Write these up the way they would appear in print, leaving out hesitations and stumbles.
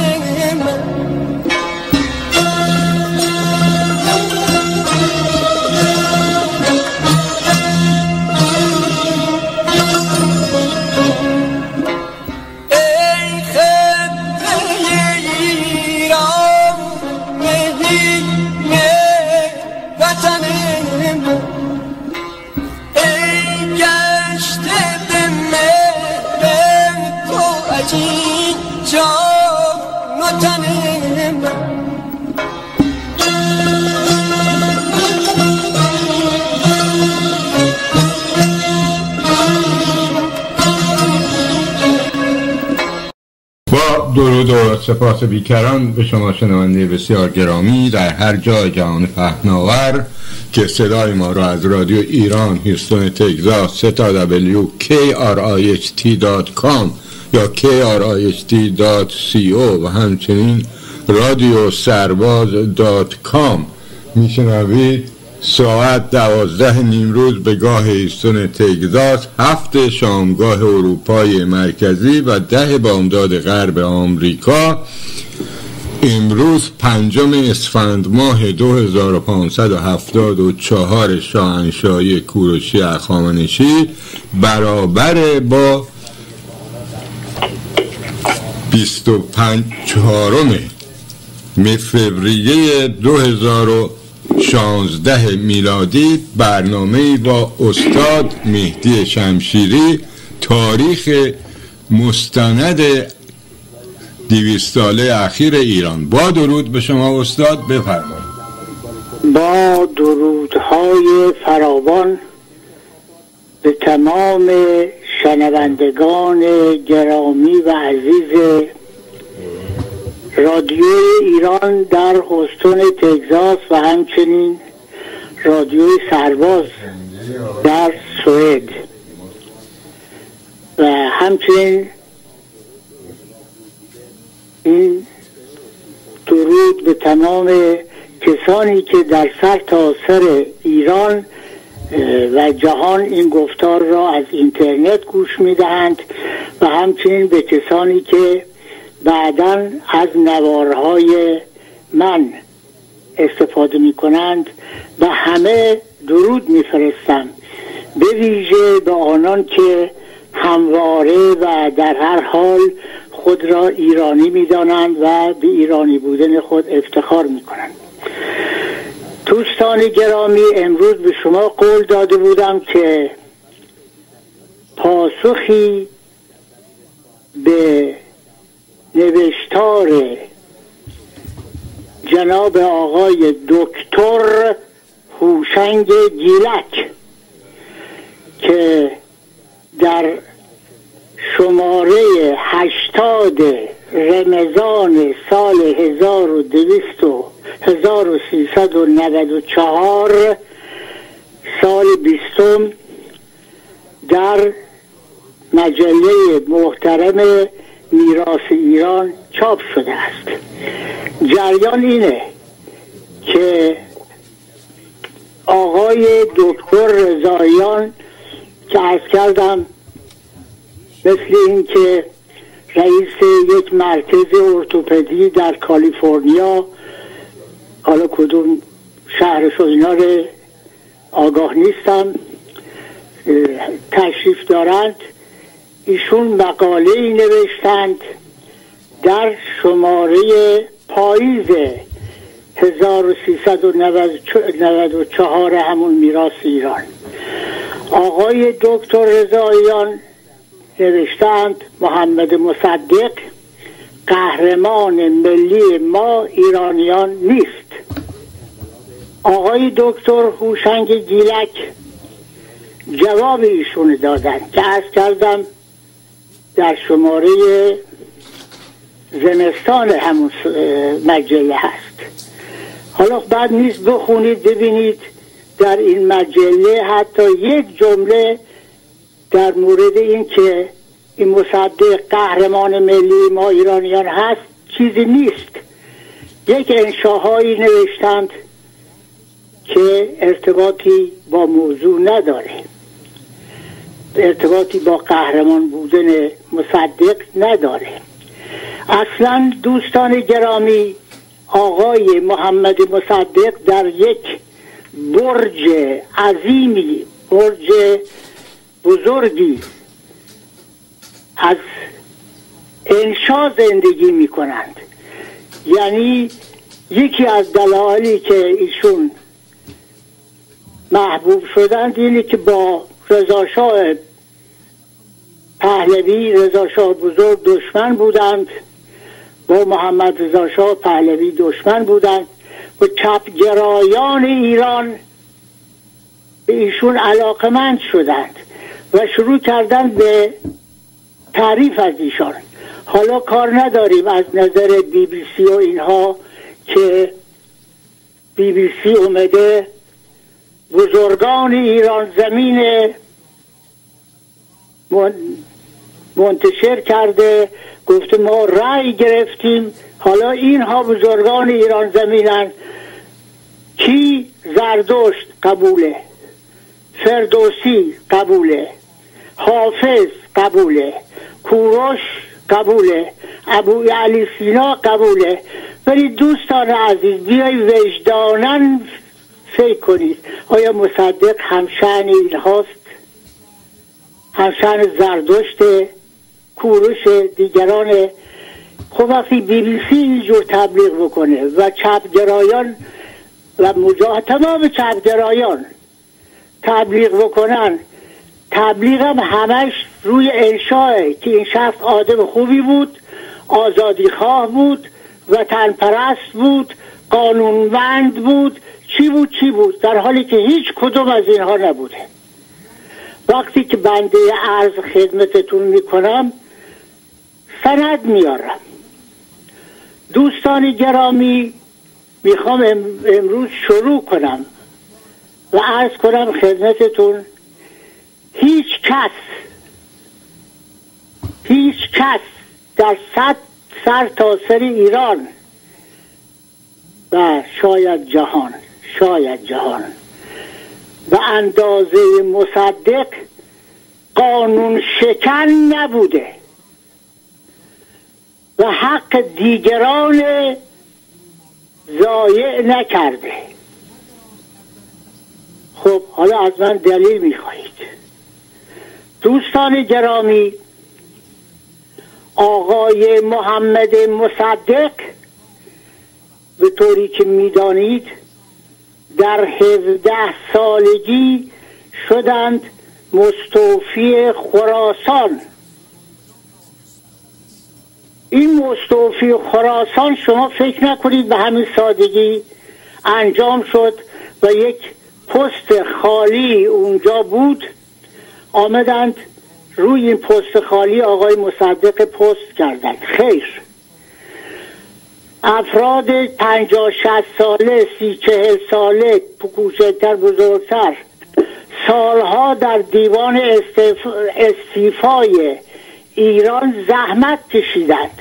درود و سپاس بیکران به شما شنونده بسیار گرامی در هر جای جهان پهناور که صدای ما را از رادیو ایران هیوستون تگزاس KRIHT.com یا KRIHT.co و همچنین رادیو سرباز.com میشنوید. ساعت 12 نیمروز به گاه هیوستون تگزاس، 7 شامگاه اروپای مرکزی و 10 بامداد غرب آمریکا. امروز 5 اسفند ماه 2574 شاهنشاهی کوروش هخامنشی برابر با 25 فوریه 2016 میلادی. برنامه‌ای با استاد مهدی شمشیری، تاریخ مستند 200 ساله اخیر ایران. با درود به شما استاد، بفرمایید. با درودهای فراوان به تمام شنوندگان گرامی و عزیز رادیو ایران در هوستون تگزاس و همچنین رادیو سرباز در سوئد و همچنین این درود به تمام کسانی که در سر تا سر ایران و جهان این گفتار را از اینترنت گوش میدهند و همچنین به کسانی که بعداً از نوارهای من استفاده می کنند و همه درود می فرستم، به ویژه به آنان که همواره و در هر حال خود را ایرانی می دانند و به ایرانی بودن خود افتخار می کنند. دوستان گرامی، امروز به شما قول داده بودم که پاسخی به نوشتار جناب آقای دکتر هوشنگ گیلک که در شماره 80 رمضان سال 1394 سال 20 در مجله محترم میراث ایران چاپ شده است. جریان اینه که آقای دکتر رضاییان که عرض کردم مثل این که رئیس یک مرکز ارتوپدی در کالیفرنیا، حالا کدوم شهرش و اینا رو آگاه نیستم، تشریف دارند، ایشون مقاله‌ای نوشتند در شماره پاییز 1394 همون میراث ایران. آقای دکتر رضاییان نوشتند محمد مصدق قهرمان ملی ما ایرانیان نیست. آقای دکتر هوشنگ گیلک جواب ایشون دادن که عرض کردم در شماره زمستان همون مجله هست. حالا بعد نیست بخونید ببینید در این مجله حتی یک جمله در مورد این که این مصدق قهرمان ملی ما ایرانیان هست چیزی نیست. یک انشاهایی نوشتند که ارتباطی با موضوع نداره، ارتباطی با قهرمان بودن مصدق نداره. اصلا دوستان گرامی، آقای محمد مصدق در یک برج عظیمی، برج بزرگی از انشا زندگی می کنند. یعنی یکی از دلایلی که ایشون محبوب شدند اینه که با رضاشاه پهلوی، رضاشاه بزرگ دشمن بودند، با محمد رضا شاه پهلوی دشمن بودند و چپگرایان ایران به ایشون علاقمند شدند و شروع کردند به تعریف از ایشان. حالا کار نداریم از نظر بی بی سی و اینها که بی بی سی اومده بزرگان ایران زمین منتشر کرده، گفته ما رأی گرفتیم، حالا اینها بزرگان ایران زمینن. کی؟ زردشت قبوله، فردوسی قبوله، حافظ قبوله، کوروش قبوله، ابو علی سینا قبوله. ولی دوستان عزیز بیای وجداناً فکر کنید، آیا مصدق همشأن اینهاست؟ همشأن زردشت، کوروش، دیگران؟ خب وقتی بی بی سی اینجور تبلیغ بکنه و چپگرایان و تمام چپگرایان تبلیغ بکنن، تبلیغ هم همش روی انشاه که این شخص آدم خوبی بود، آزادی خواه بود، وطن پرست بود، قانونمند بود، چی بود، در حالی که هیچ کدوم از اینها نبوده. وقتی که بنده عرض خدمتتون میکنم سند میارم. دوستان گرامی، میخوام امروز شروع کنم و عرض کنم خدمتتون هیچ کس در سر تا سر ایران و شاید جهان و اندازه مصدق قانون شکن نبوده و حق دیگران ضایع نکرده. خب حالا از من دلیل میخواهید. دوستان گرامی، آقای محمد مصدق به طوری که میدانید در 17 سالگی شدند مستوفی خراسان. این مستوفی خراسان شما فکر نکنید به همین سادگی انجام شد و یک پست خالی اونجا بود، آمدند روی این پست خالی آقای مصدق پست کردند. خیر، افراد 50-60 ساله، 30-40 ساله، کوچکتر بزرگتر، سالها در دیوان استیفای ایران زحمت کشیدند،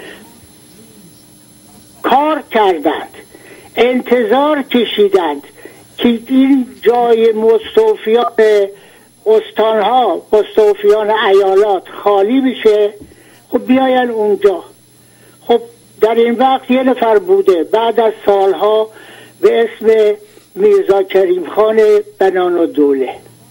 کار کردند، انتظار کشیدند که این جای مستوفیان استانها، مستوفیان ایالات خالی بشه، خب بیاین اونجا. خب در این وقت یه نفر بوده، بعد از سالها به اسم میرزا کریم خان بنانالدوله.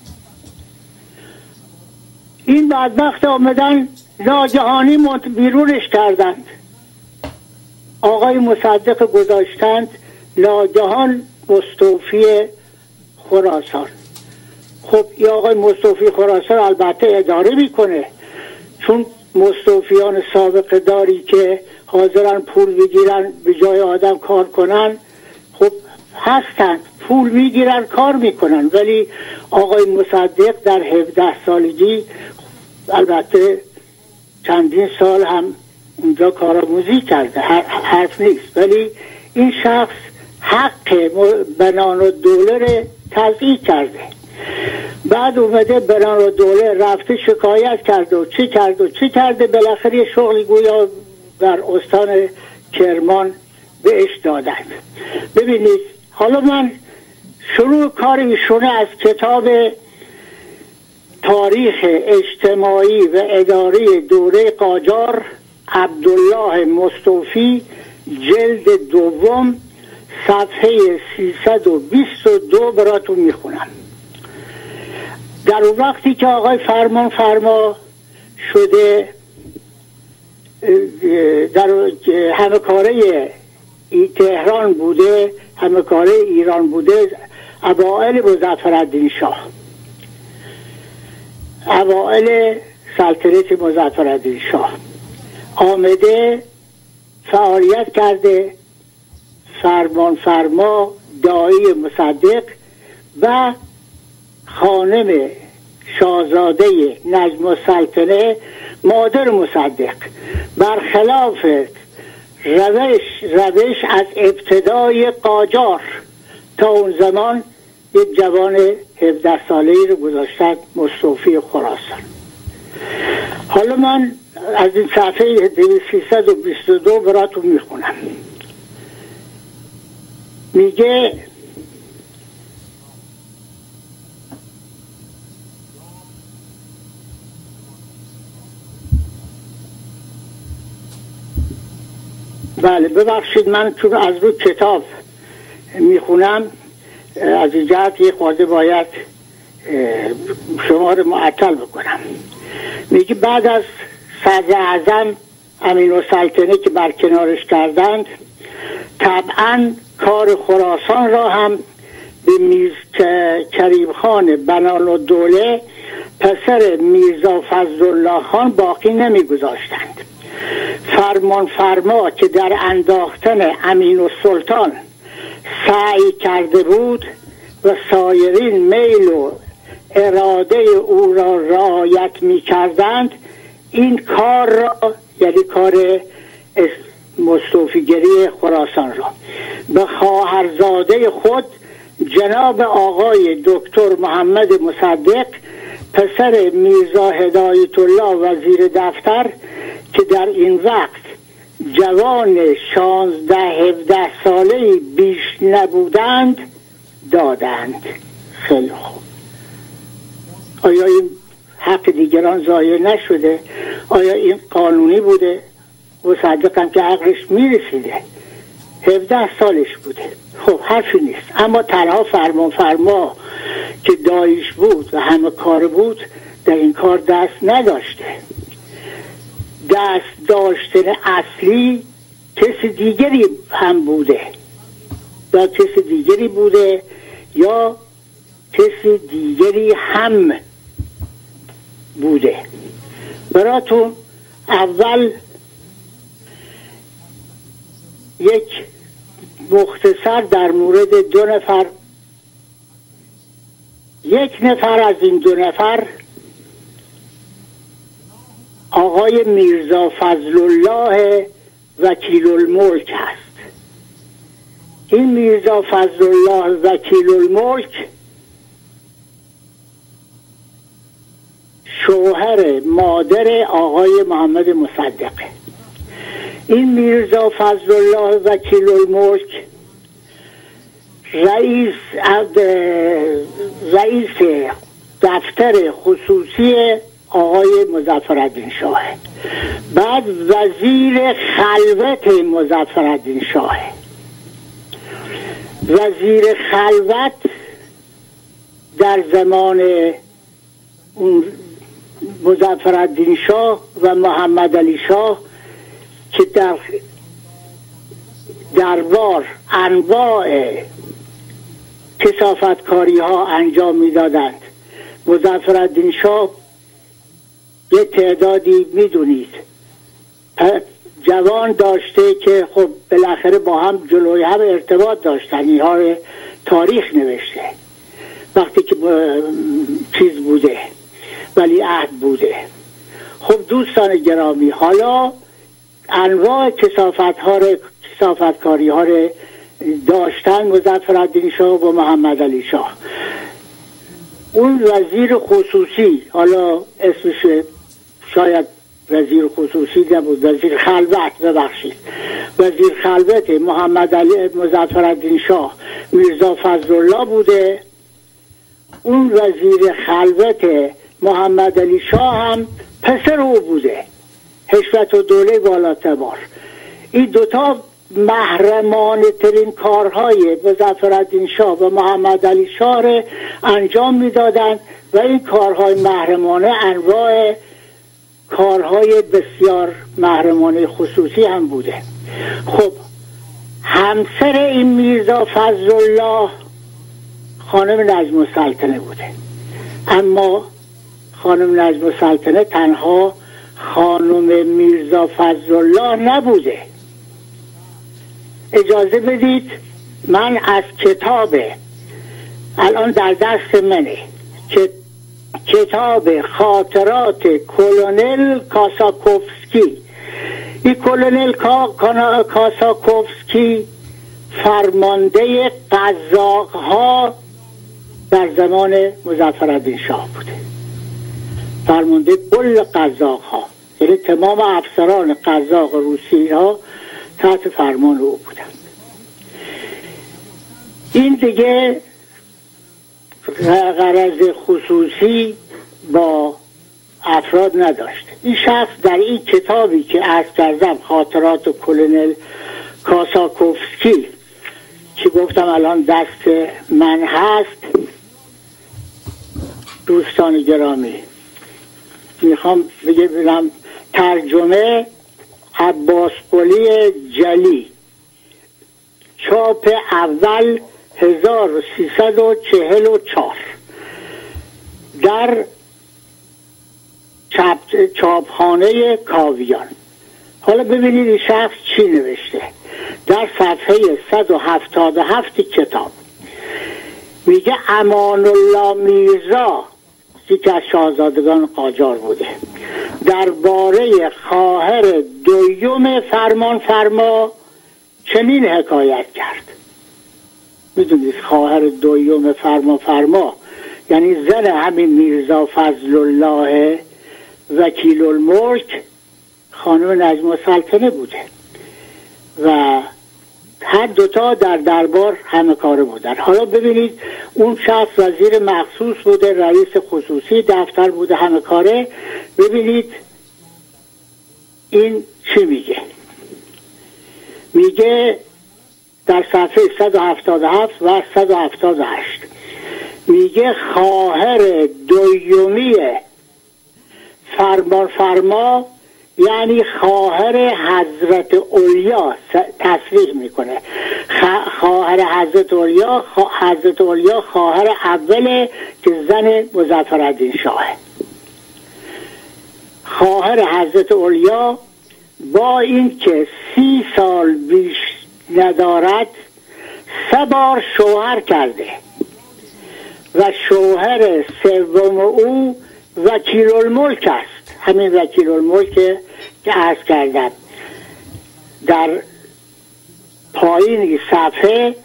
این بدبخت آمدن ناگهانی بیرونش کردند، آقای مصدق گذاشتند ناگهان مستوفی خراسان. خب این آقای مستوفی خراسان البته اداره میکنه، چون مستوفیان سابقه داری که حاضرن پول بگیرن به جای آدم کار کنن، خب هستن، پول میگیرن کار میکنن. ولی آقای مصدق در 17 سالگی، البته چندین سال هم اونجا کارآموزی کرده، حرف نیست، ولی این شخص حق بنانالدوله رو تضییع کرده. بعد اومده بنانالدوله رفته شکایت کرده و چه کرده، بالاخره یه شغلی گویا در استان کرمان بهش دادند. ببینید، حالا من شروع کار ایشونه از کتاب تاریخ اجتماعی و اداری دوره قاجار عبدالله مصطفی جلد دوم صفحه 322 براتون میخونم. در اون وقتی که آقای فرمان فرما شده در همه کاره تهران بوده، همه کاره ایران بوده، اوائل مظفرالدین شاه، اوائل سلطنت مظفرالدین شاه آمده فعالیت کرده. فرمان فرما، دایی مصدق و خانم شاهزاده نجم السلطنه مادر مصدق برخلاف روش از ابتدای قاجار تا اون زمان یک جوان 17 ساله‌ای رو گذاشتن مصطفی خراسان. حالا من از این صفحه 322 براتون میخونم. میگه بله ببخشید من چون از رو کتاب میخونم از این جهت یه خورده باید شما رو معطل بکنم. میگه بعد از صدر اعظم امین السلطنه که برکنارش کردند، طبعا کار خراسان را هم به میرز کریم خان بنالالدوله پسر میرزا فضلالله خان باقی نمیگذاشتند. فرمان فرما که در انداختن امین السلطان سعی کرده بود و سایرین میل و اراده او را رعایت می کردند، این کار را یعنی کار مصطفیگری خراسان را به خواهرزاده خود جناب آقای دکتر محمد مصدق پسر میرزا هدایت الله وزیر دفتر که در این وقت جوان 16-17 ساله بیش نبودند دادند. خیلی خوب. آیا این حق دیگران ضایع نشده؟ آیا این قانونی بوده؟ مصدقم که عقلش میرسیده، 17 سالش بوده، خب حرفی نیست. اما تنها فرمان فرما که دایش بود و همه کار بود در این کار دست نداشته. دست داشتن اصلی کسی دیگری هم بوده، یا کسی دیگری بوده یا کسی دیگری هم بوده. براتون اول یک مختصر در مورد 2 نفر. یک نفر از این 2 نفر آقای میرزا فضلالله وکیل الملک هست. این میرزا فضلالله وکیل الملک شوهر مادر آقای محمد مصدقه. این میرزا فضلالله وکیل الملک رئیس دفتر خصوصی آقای مظفرالدین شاه، بعد وزیر خلوت مظفرالدین شاه. وزیر خلوت در زمان اون مظفرالدین شاه و محمد علی شاه که در دربار انواع کثافتکاری ها انجام میدادند. مظفرالدین شاه یه تعدادی میدونید جوان داشته که خب بالاخره با هم جلوی هم ارتباط داشتن، اینها رو تاریخ نوشته. وقتی که چیز بوده ولی عهد بوده. خب دوستان گرامی، حالا انواع کثافتکاری ها رو داشتن مظفرالدین شاه و محمد علی شاه. اون وزیر خصوصی، حالا اسمش شاید وزیر خصوصی نبود، وزیر خلوت، ببخشید، وزیر خلوت محمد علی مظفرالدین شاه میرزا فضلالله بوده. اون وزیر خلوت محمد علی شاه هم پسر او بوده، حشمت و دوله بالاتبار. این دوتا محرمانه ترین کارهای مظفرالدین شاه و محمد علی شاه انجام میدادند و این کارهای محرمانه انواع کارهای بسیار محرمانه خصوصی هم بوده. خب همسر این میرزا فضلالله خانم نجم السلطنه بوده، اما خانم نجم السلطنه تنها خانم میرزا فضلالله نبوده. اجازه بدید من از کتاب الان در دست منه که کتاب خاطرات کلونل کاساکوفسکی، این کلونل کاساکوفسکی فرمانده قزاق‌ها در زمان مظفرالدین شاه بوده، فرمانده کل قزاق‌ها، یعنی تمام افسران قزاق روسی ها تحت فرمان او بودند. این دیگه غرض خصوصی با افراد نداشت. این شخص در این کتابی که عرض کردم خاطرات کلونل کاساکوفسکی که گفتم الان دست من هست، دوستان گرامی میخوام بگم ترجمه عباس قلی جلی، چاپ اول 1344 در چاپخانه کاویان. حالا ببینید این شخص چی نوشته در صفحه 177 کتاب. میگه امان الله میرزا یکی از شاهزادگان قاجار بوده، درباره خواهر دویم فرمان فرما چنین حکایت کرد. میدونید خواهر دویم فرمان فرما یعنی زن همین میرزا فضل الله وکیل الملک خانم نجم السلطنه بوده و هر دوتا در دربار همه کاره بودن. حالا ببینید اون شخص وزیر مخصوص بوده، رئیس خصوصی دفتر بوده، همه کاره. ببینید این چی میگه. میگه در صفحه 177 و 178 میگه خواهر دومی فرمان فرما یعنی خواهر حضرت اولیا، تصریح میکنه خواهر حضرت اولیا، حضرت اولیا خواهر اوله که زن مظفرالدین شاه. خواهر حضرت اولیا با این که 30 سال بیش ندارد 3 بار شوهر کرده و شوهر سوم او وکیل الملک است. همین وکیل الملک که عرض کردم در پایین صفحه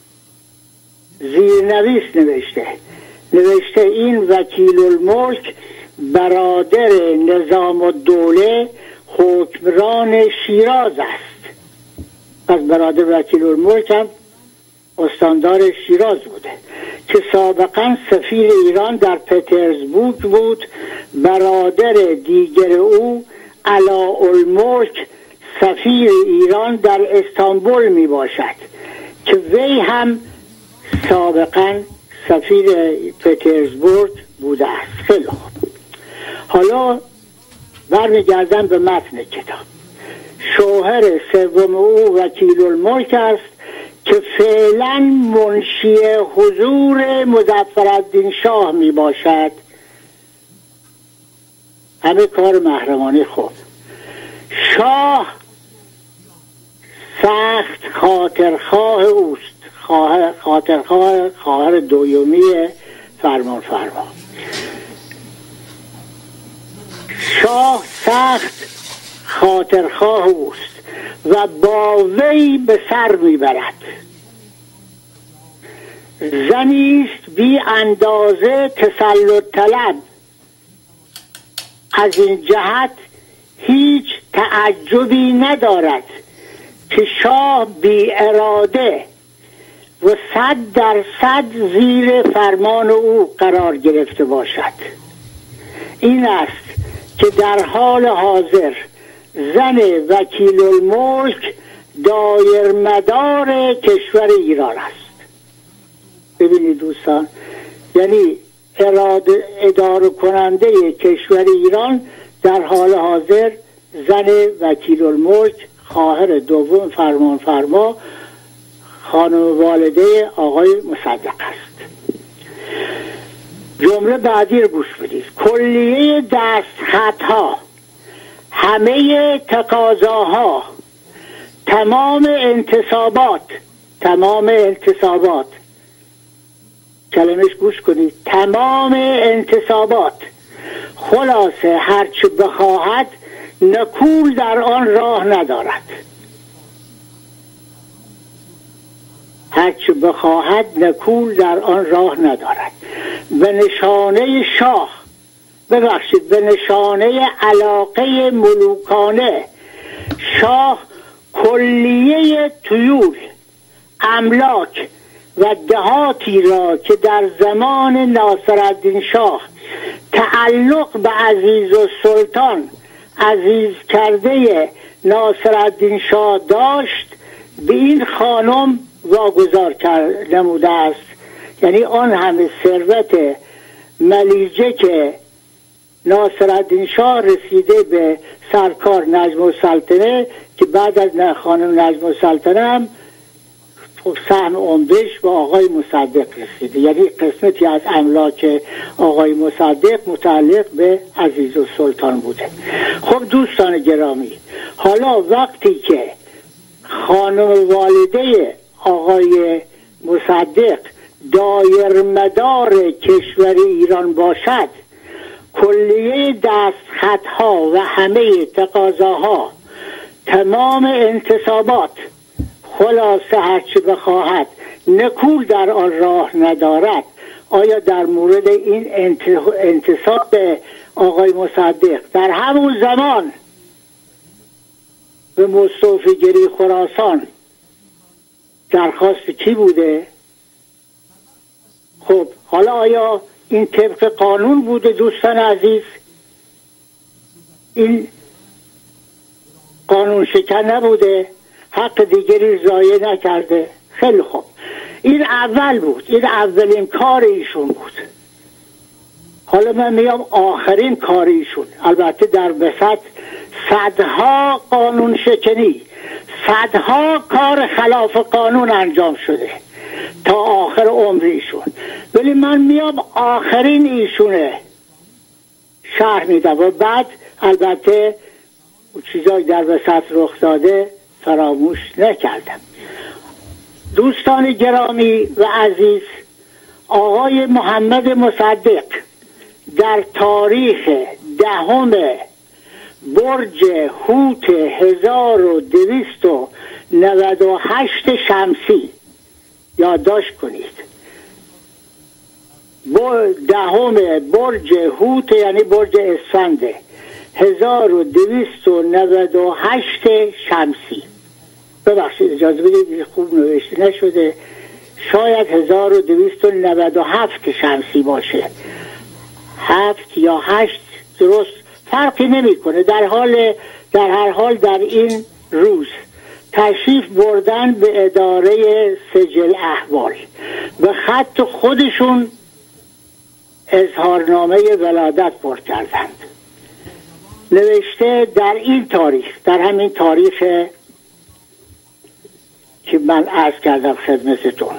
زیرنویس نوشته این وکیل الملک برادر نظام الدوله حکمران شیراز است. پس برادر وکیل الملک هم استاندار شیراز بوده که سابقا سفیر ایران در پترزبورگ بود. برادر دیگر او علاءالملک سفیر ایران در استانبول می باشد که وی هم سابقا سفیر پترزبورگ بوده است. خیلی خوب، حالا برمیگردم به متن کتاب. شوهر سوم او وکیل الملک است که فعلا منشی حضور مظفرالدین شاه می باشد. همه کار محرمانه خود. شاه سخت خاطرخواه اوست، خواهر دومی فرمان فرما. شاه سخت خاطرخواه اوست و با وی به سر میبرد. زنیست بی اندازه تسلط طلب. از این جهت هیچ تعجبی ندارد که شاه بی اراده و 100% زیر فرمان او قرار گرفته باشد. این است که در حال حاضر زن وکیل الملک دایر مدار کشور ایران است. ببینید دوستان، یعنی اداره کننده کشور ایران در حال حاضر زن وکیل الملک، خواهر دوم فرمانفرما، خانم والده آقای مصدق است. جمله بعدی رو گوش بدید: کلیه دستخطها، همه تقاضاها، تمام انتصابات، کلمش گوش کنید، تمام انتصابات، خلاصه هرچه بخواهد نکول در آن راه ندارد. هرچه بخواهد نکول در آن راه ندارد. به نشانه شاه، ببخشید، به نشانه علاقه ملوکانه، شاه کلیه طیور، املاک و دهاتی را که در زمان ناصرالدین شاه تعلق به عزیزالسلطان، عزیز کرده ناصرالدین شاه داشت، به این خانم واگذار نموده است. یعنی آن همه ثروت ملیجه که ناصرالدین شاه رسیده به سرکار نجم السلطنه، که بعد از خانم نجم السلطنه هم سهم عمده‌اش با آقای مصدق رسیده. یعنی قسمتی از املاک آقای مصدق متعلق به عزیزالسلطان بوده. خب دوستان گرامی، حالا وقتی که خانم والده آقای مصدق دایر مدار کشور ایران باشد، کلیه دستخطها و همه تقاضاها، تمام انتصابات، خلاصه هرچه بخواهد نکول در آن راه ندارد. آیا در مورد این انتصاب آقای مصدق در همون زمان به مستوفیگری خراسان درخواست کی بوده؟ خب حالا آیا این طبق قانون بوده دوستان عزیز؟ این قانون شکن نبوده؟ حق دیگری ضایع نکرده؟ خیلی خوب، این اول بود، این اولین کار ایشون بود. حالا من میام آخرین کار ایشون. البته در وسط صدها قانون شکنی، صدها کار خلاف قانون انجام شده تا آخر عمر ایشون، ولی من میام آخرین ایشونه شرح میدم و بعد البته چیزایی در وسط رخ داده فراموش نکردم. دوستان گرامی و عزیز، آقای محمد مصدق در تاریخ 10 برج هوت 1298 شمسی، یادداشت کنید، 10 برج هوت یعنی برج اسفند 1298 شمسی. ببخشید اجازه بدید، خوب نوشته نشده، شاید 1297 شمسی باشه، 7 یا 8 درست فرقی نمیکنه. در هر حال در این روز تشریف بردن به اداره سجل احوال، به خط خودشون اظهارنامه ولادت پر کردند. نوشته در این تاریخ، در همین تاریخ که من عرض کردم خدمتتون،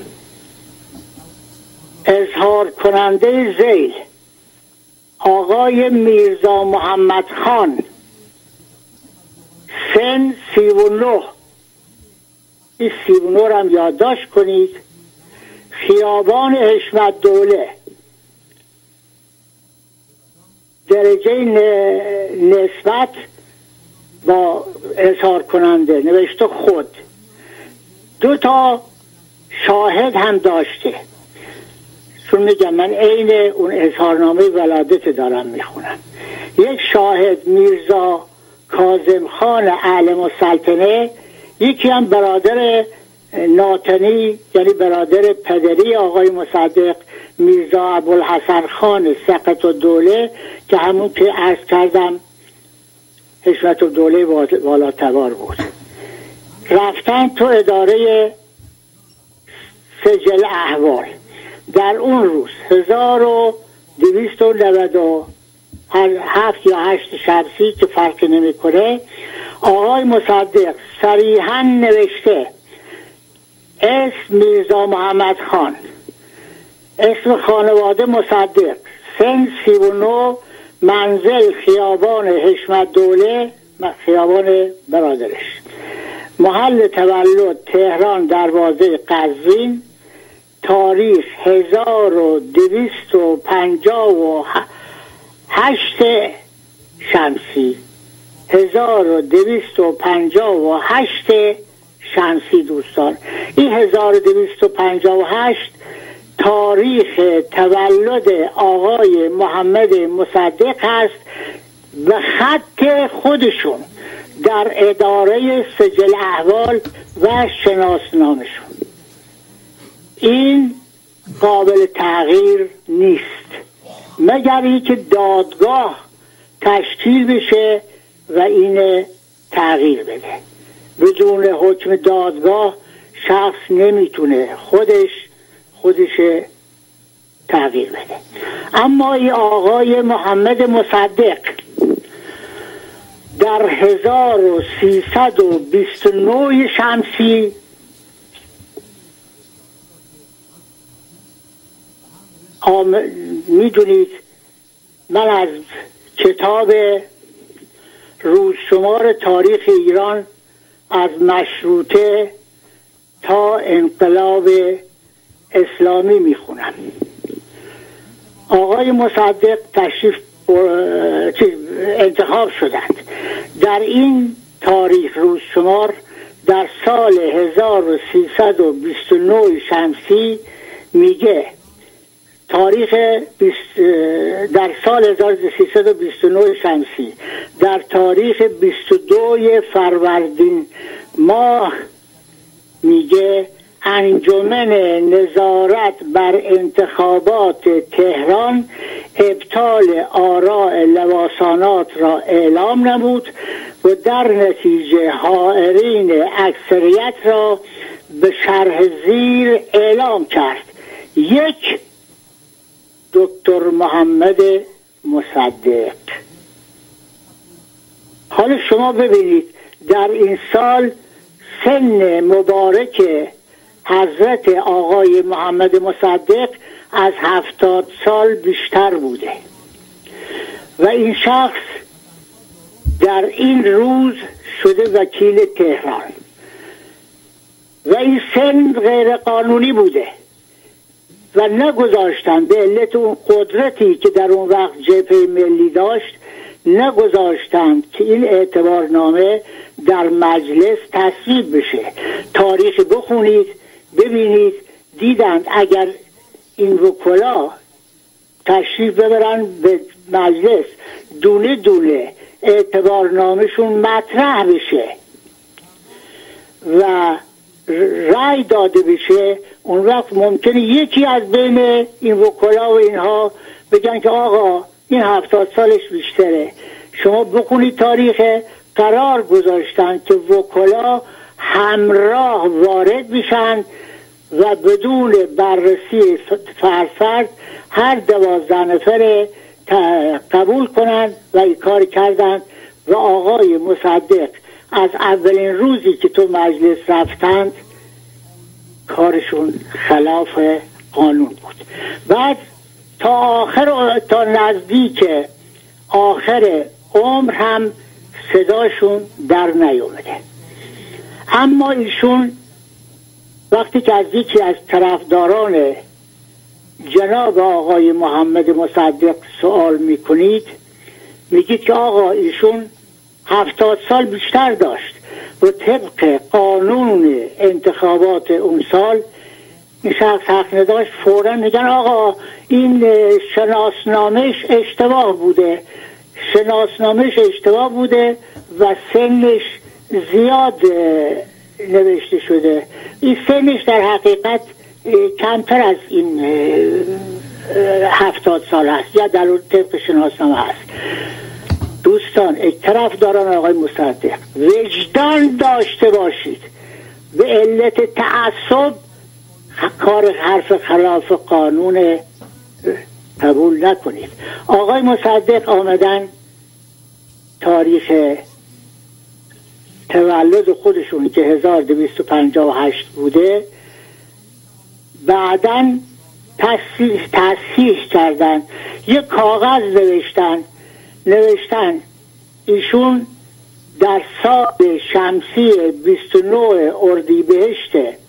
اظهار کننده ذیل آقای میرزا محمد خان، سن 39، این 39 هم یادداشت کنید، خیابان حشمت دوله، درجه نسبت با اظهار کننده نوشته خود. 2 شاهد هم داشته، چون میگم من عین اون اظهارنامه ولادت دارم میخونم. یک شاهد میرزا کاظم خان اعلم السلطنه، یکی هم برادر ناتنی یعنی برادر پدری آقای مصدق، میرزا ابوالحسن خان سقط الدوله، که همون که عرض کردم حشمت‌الدوله والاتوار بود. رفتن تو اداره سجل احوال. در اون روز 1297 یا 8 شمسی که فرق نمیکنه، آقای مصدق صریحاً نوشته اسم میرزا محمد خان، اسم خانواده مصدق، سن 39، منزل خیابان حشمت دوله، خیابان برادرش، محل تولد تهران دروازه قزوین، تاریخ 1258 شمسی، 1258 شمسی دوستان. این 1258 تاریخ تولد آقای محمد مصدق هست و خط خودشون در اداره سجل احوال و شناسنامشون. این قابل تغییر نیست مگر اینکه دادگاه تشکیل بشه و این تغییر بده. بدون حکم دادگاه شخص نمیتونه خودش تغییر بده. اما این آقای محمد مصدق در 1329 شمسی میدونید من از کتاب روزشمار تاریخ ایران از مشروطه تا انقلاب اسلامی میخونم. آقای مصدق انتخاب شدند. در این تاریخ روزشمار در سال 1329 شمسی میگه در سال 1329 شمسی در تاریخ 22 فروردین ماه میگه انجمن نظارت بر انتخابات تهران ابطال آراء لواسانات را اعلام نمود و در نتیجه حائرین اکثریت را به شرح زیر اعلام کرد. 1. دکتر محمد مصدق. حالا شما ببینید در این سال سن مبارک حضرت آقای محمد مصدق از 70 سال بیشتر بوده و این شخص در این روز شده وکیل تهران و این سن غیر قانونی بوده و نگذاشتن به علت اون قدرتی که در اون وقت جبهه ملی داشت نگذاشتند که این اعتبارنامه در مجلس تصویب بشه. تاریخ بخونید ببینید دیدند اگر این وکلا تشریف ببرن به مجلس دونه دونه اعتبارنامهشون مطرح بشه و رأی داده بشه، اون وقت ممکنه یکی از بین این وکلا و اینها بگن که آقا این 70 سالش بیشتره. شما بخونید تاریخ، قرار گذاشتن که وکلا همراه وارد بشن و بدون بررسی فرد هر 12 نفر قبول کنند و این کار کردند و آقای مصدق از اولین روزی که تو مجلس رفتند کارشون خلاف قانون بود. بعد تا نزدیک آخر عمر هم صداشون در نیامده. اما ایشون وقتی که از یکی از طرفداران جناب آقای محمد مصدق سوال میکنید میگید که آقا ایشون 70 سال بیشتر داشت و طبق قانون انتخابات اون سال این شخص حق نداشت، فوراً میگن آقا این شناسنامش اشتباه بوده و سنش زیاد نوشته شده. این سنش در حقیقت کمتر از این 70 سال هست یا در طبق شناسنامه هست. دوستان طرفداران آقای مصدق وجدان داشته باشید، به علت تعصب کار حرف خلاف قانون قبول نکنید. آقای مصدق آمدن تاریخ تولد خودشون که 1258 بوده بعداً تصحیح کردن، یک کاغذ نوشتن ایشون در سال شمسی 29 اردیبهشت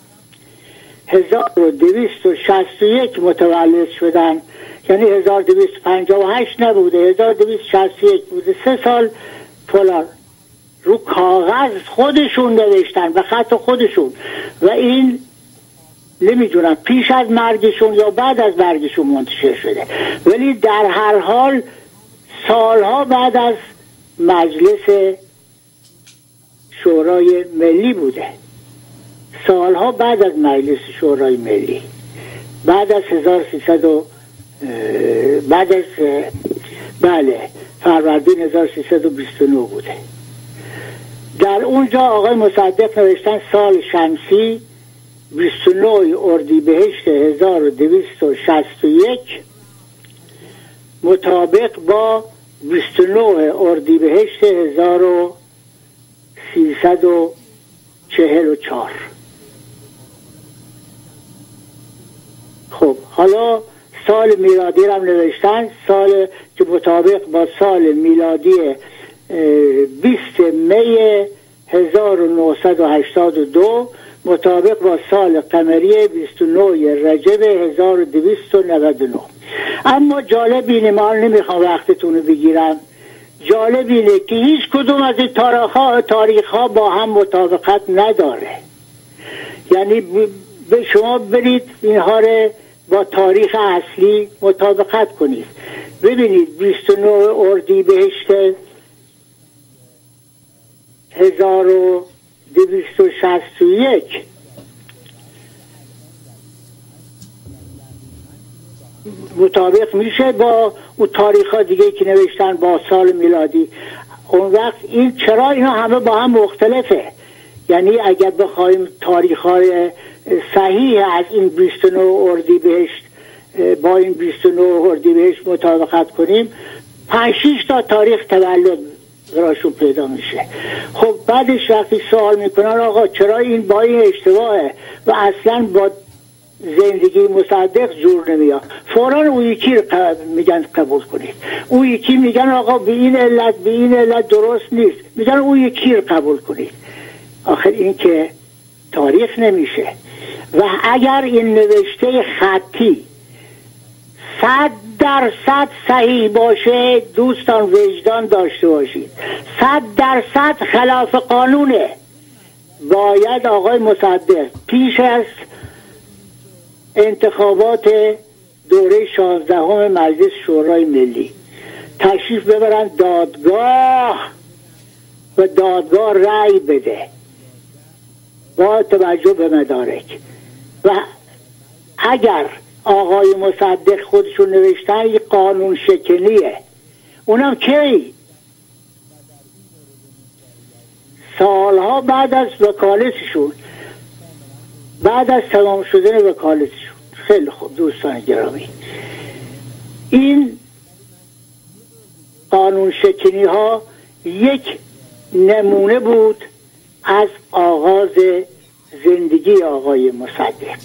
1261 متولد شدن، یعنی 1258 نبوده، 1261 بوده. 3 سال فلان رو کاغذ خودشون نوشتن به خط خودشون و این نمیدونم پیش از مرگشون یا بعد از مرگشون منتشر شده، ولی در هر حال سالها بعد از مجلس شورای ملی بوده، سالها بعد از مجلس شورای ملی، بعد از 1300 بعد از فروردین 1329 بوده. در اونجا آقای مصدق نوشتن سال شمسی 29 اردیبهشت 1261 مطابق با 29 اردیبهشت 1344. خب حالا سال میلادی هم نوشتن، سال که مطابق با سال میلادی 20 می 1982 مطابق با سال قمری 29 رجب 1299. اما جالب اینه، من نمیخوام وقتتون رو بگیرم، جالب اینه که هیچ کدوم از این تاریخ ها با هم مطابقت نداره. یعنی به شما برید اینها رو با تاریخ اصلی مطابقت کنید. ببینید 29 اردیبهشت 1261 مطابق میشه با اون تاریخ ها دیگه که نوشتن با سال میلادی. اون وقت این چرا اینا همه با هم مختلفه؟ یعنی اگر بخوایم تاریخ های صحیح از این 29 اردیبهشت با این 29 اردیبهشت مطابقت کنیم 5-6 تا تاریخ تولد براشون پیدا میشه. خب بعدش وقتی سوال میکنن آقا چرا این با این اشتباهه و اصلا با زندگی مصدق جور نمیاد، فوراً اون یکی میگن قبول کنید، اون یکی میگن آقا به این علت درست نیست، میگن اون یکی رو قبول کنید. آخر این که تاریخ نمیشه. و اگر این نوشته خطی 100% صحیح باشه دوستان وجدان داشته باشید، 100% خلاف قانونه. باید آقای مصدق پیش از انتخابات دوره 16 مجلس شورای ملی تشریف ببرن دادگاه و دادگاه رأی بده با توجه به مدارک. و اگر آقای مصدق خودشون نوشتن یک قانون شکنیه، اونم کی؟ سالها بعد از وکالتشون، بعد از تمام شدن وکالتشون. خیلی خوب دوستان گرامی، این قانون شکنی ها یک نمونه بود از آغاز زندگی آقای مصدق.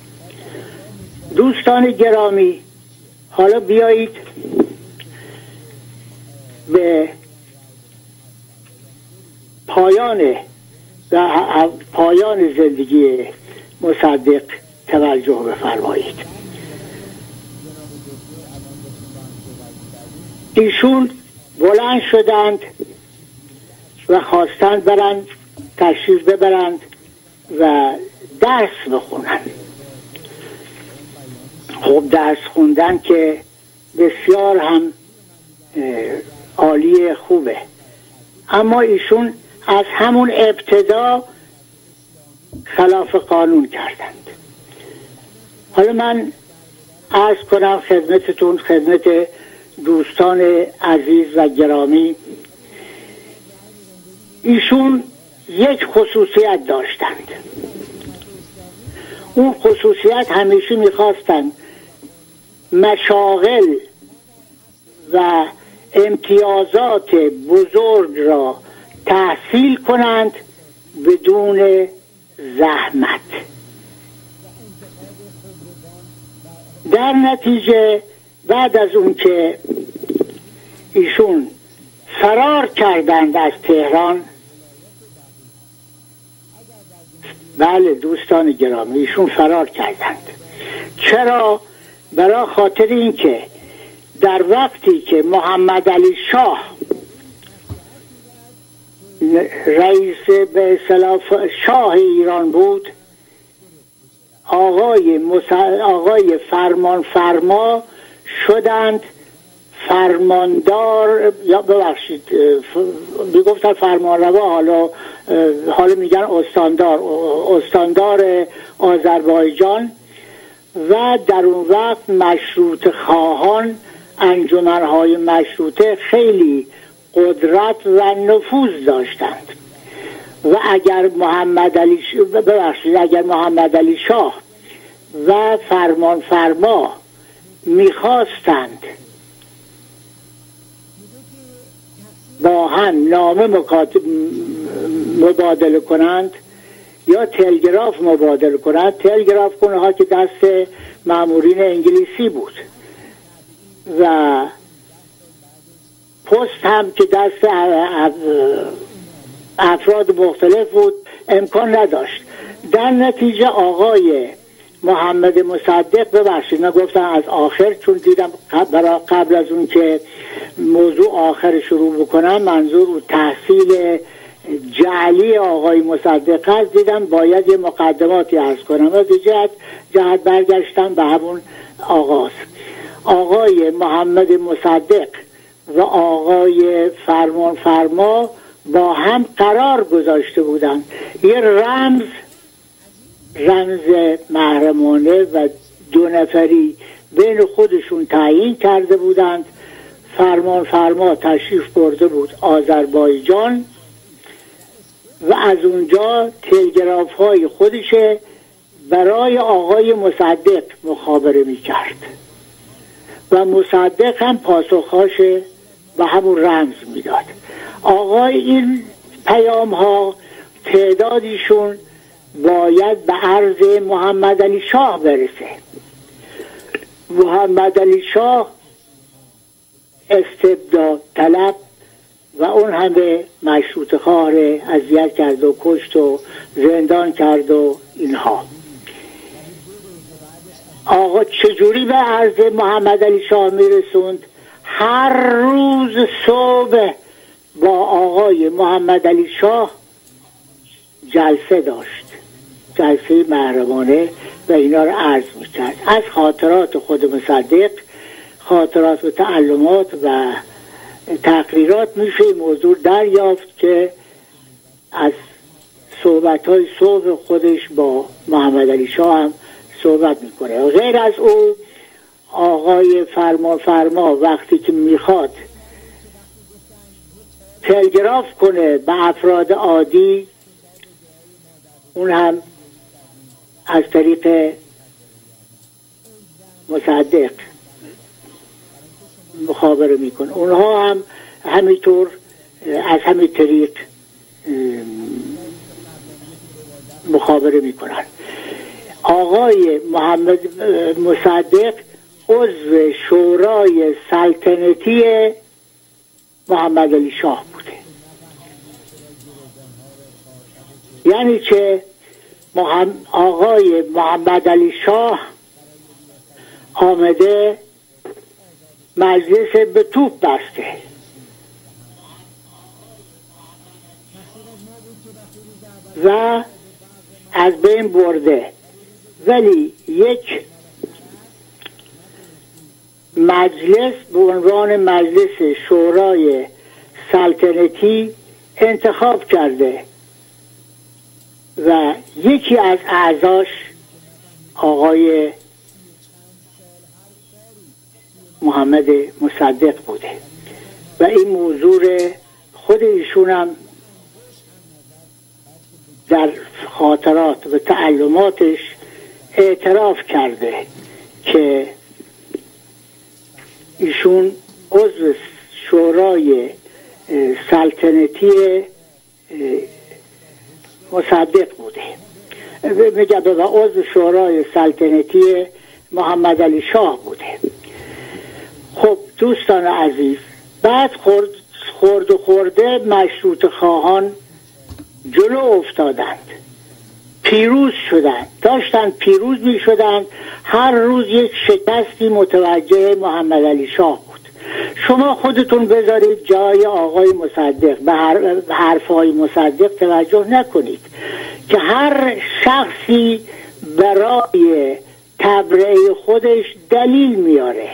دوستان گرامی حالا بیایید به پایان زندگی مصدق توجه بفرمایید. ایشون بلند شدند و خواستند برند تشریف ببرند و درس بخونند. خب درس خوندن که بسیار هم عالی خوبه، اما ایشون از همون ابتدا خلاف قانون کردند. حالا من عرض کنم خدمتتون، خدمت دوستان عزیز و گرامی ایشون یک خصوصیت داشتند. اون خصوصیت همیشه میخواستند مشاغل و امتیازات بزرگ را تحصیل کنند بدون زحمت. در نتیجه بعد از اون که ایشون فرار کردند از تهران، بله دوستان گرامی، ایشون فرار کردند. چرا؟ برای خاطر اینکه در وقتی که محمد علی شاه رئیس به اصطلاح شاه ایران بود، آقای فرمانفرما شدند فرماندار، یا ببخشید میگفتن فرمانروا، حالا میگن استاندار آذربایجان. و در اون وقت مشروط خواهان، انجمنهای مشروطه خیلی قدرت و نفوذ داشتند و اگر محمد علی شاه و فرمانفرما میخواستند با هم نامه مبادله کنند یا تلگراف مبادله کنند، تلگراف کنه ها که دست مامورین انگلیسی بود و پست هم که دست افراد مختلف بود، امکان نداشت. در نتیجه آقای محمد مصدق، ببخشید نگفتم از آخر چون دیدم قبل از اون که موضوع آخر شروع بکنم منظور او تحصیل جعلی آقای مصدق هست، دیدم باید یه مقدماتی عرض کنم و جهت برگشتم به همون آغاز. آقای محمد مصدق و آقای فرمانفرما با هم قرار گذاشته بودند یه رمز محرمانه و دو نفری بین خودشون تعیین کرده بودند. فرمانفرما تشریف برده بود آذربایجان و از اونجا تلگراف های خودش برای آقای مصدق مخابره می کرد و مصدق هم پاسخهاش به همون رمز می داد. آقای این پیام ها تعدادیشون باید به عرض محمد علی شاه برسه. محمد علی شاه استبداد طلب و اون همه مشروط خواه اذیت کرد و کشت و زندان کرد و اینها. آقا چجوری به عرض محمد علی شاه میرسوند؟ هر روز صبح با آقای محمد علی شاه جلسه داشت، جلسه محرمانه و اینا رو عرض میکرد. از خاطرات خود مصدق، خاطرات و تعلمات و تقریرات میشه موضوع دریافت که از صحبت‌های صبح خودش با محمد علی شاه هم صحبت میکنه. غیر از او آقای فرمانفرما وقتی که میخواد تلگراف کنه به افراد عادی، اون هم از طریق مصدق مخابره میکنه. اونها هم همینطور از همین طریق مخابره میکنن. آقای محمد مصدق عضو شورای سلطنتی محمد علی شاه بوده. یعنی که آقای محمد علی شاه آمده مجلس به توپ بسته و از بین برده، ولی یک مجلس به عنوان مجلس شورای سلطنتی انتخاب کرده و یکی از اعضاش آقای محمد مصدق بوده و این موضوع خود ایشون هم در خاطرات و تعلماتش اعتراف کرده که ایشون عضو شورای سلطنتی مصدق بوده، میگه به عضو شورای سلطنتی محمد علی شاه بوده. خب دوستان عزیز، بعد خورده مشروط خواهان جلو افتادند، پیروز شدند، داشتن پیروز می شدند. هر روز یک شکستی متوجه محمد علی شاه بود. شما خودتون بذارید جای آقای مصدق، به حرفهای مصدق توجه نکنید که هر شخصی برای تبرئه خودش دلیل میاره.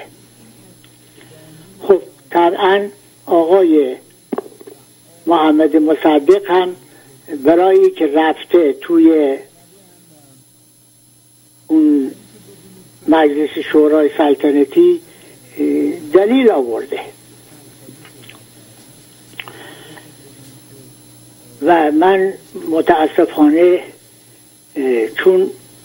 خب طبعا آقای محمد مصدق هم برای که رفته توی اون مجلس شورای سلطنتی دلیل آورده و من متاسفانه چون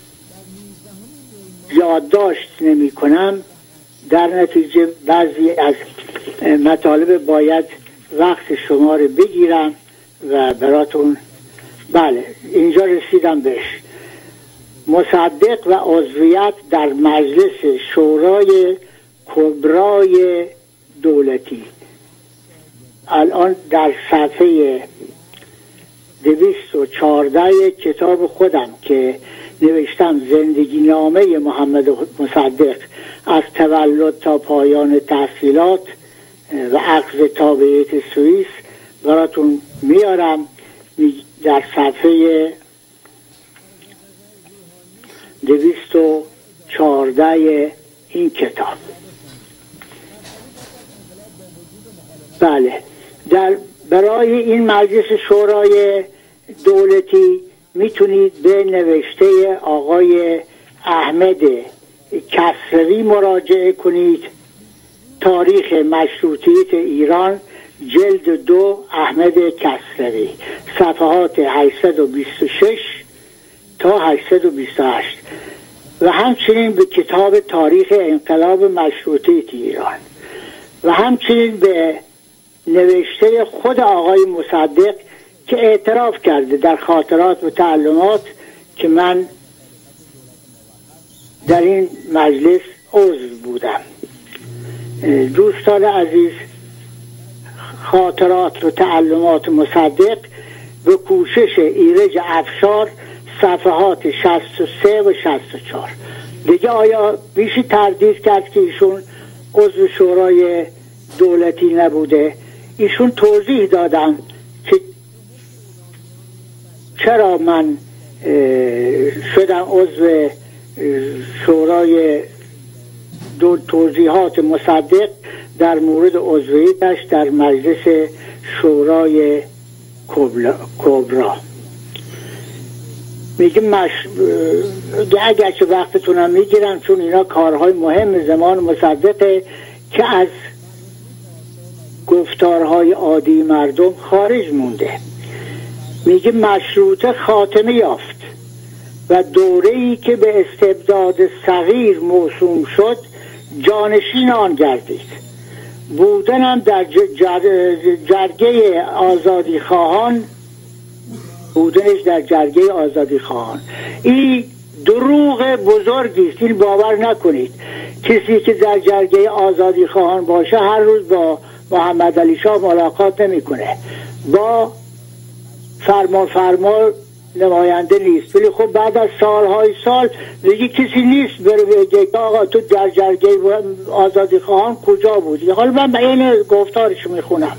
یادداشت نمی کنم، در نتیجه بعضی از مطالب باید وقت شما رو بگیرم و براتون. بله اینجا رسیدم بهش. مصدق و عضویت در مجلس شورای کبرای دولتی. الان در صفحه 214 کتاب خودم که نوشتم زندگی نامه محمد مصدق از تولد تا پایان تحصیلات و اخذ تابعیت سوئیس براتون میارم. در صفحه 214 این کتاب. بله برای این مجلس شورای دولتی میتونید به نوشته آقای احمد کسروی مراجعه کنید. تاریخ مشروطیت ایران جلد 2 احمد کسروی، صفحات 826 تا 828 و همچنین به کتاب تاریخ انقلاب مشروطیت ایران و همچنین به نوشته خود آقای مصدق که اعتراف کرده در خاطرات و تعلمات که من در این مجلس عضو بودم. دوستان عزیز، خاطرات و تعلمات مصدق به کوشش ایرج افشار، صفحات 63 و 64. دیگه آیا بیشی تردید کرد که ایشون عضو شورای دولتی نبوده؟ ایشون توضیح دادن که چرا من شدم عضو شورای توضیحات مصدق در مورد عضویتش در مجلس شورای کبرا. میگم اگرچه وقتتونم میگیرم چون اینا کارهای مهم زمان مصدقه که از گفتارهای عادی مردم خارج مونده. میگه مشروطه خاتمه یافت و دوره‌ای که به استبداد صغیر موسوم شد جانشین آن گردید. بودنم در جرگه آزادی خواهان، بودنش در جرگه آزادی خواهان این دروغ بزرگی است. این باور نکنید. کسی که در جرگه آزادی خواهان باشه هر روز با محمد علی شاه ملاقات نمیکنه، با فرمان نماینده نیست. ولی خب بعد از سالهای سال دیگه کسی نیست بره بگه آقا تو در جرگه آزادی خواهان کجا بودی. حالا من به این گفتارش میخونم.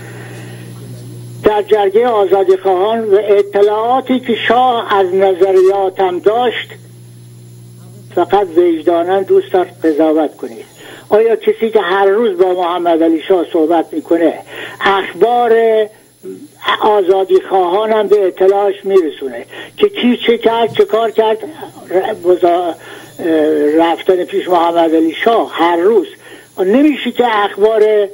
در جرگه آزادی خواهان و اطلاعاتی که شاه از نظریاتم داشت فقط وجداناً دوست دارم قضاوت کنید. آیا کسی که هر روز با محمد علی شاه صحبت میکنه اخبار آزادی خواهانم به اطلاعش میرسونه که کی چه کرد چه کار کرد، رفتن پیش محمد علی شاه هر روز نمیشه که اخبار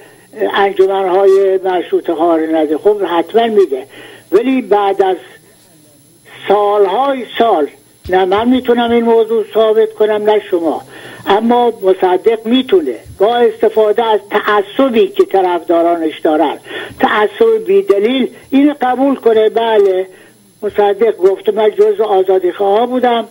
انجمنهای مشروطه ها رو نده؟ خب حتما میده. ولی بعد از سالهای سال، نه من میتونم این موضوع ثابت کنم نه شما، اما مصدق میتونه با استفاده از تعصبی که طرفدارانش دارن، تعصب بیدلیل، این قبول کنه بله مصدق گفته من جزو آزادیخواه بودم،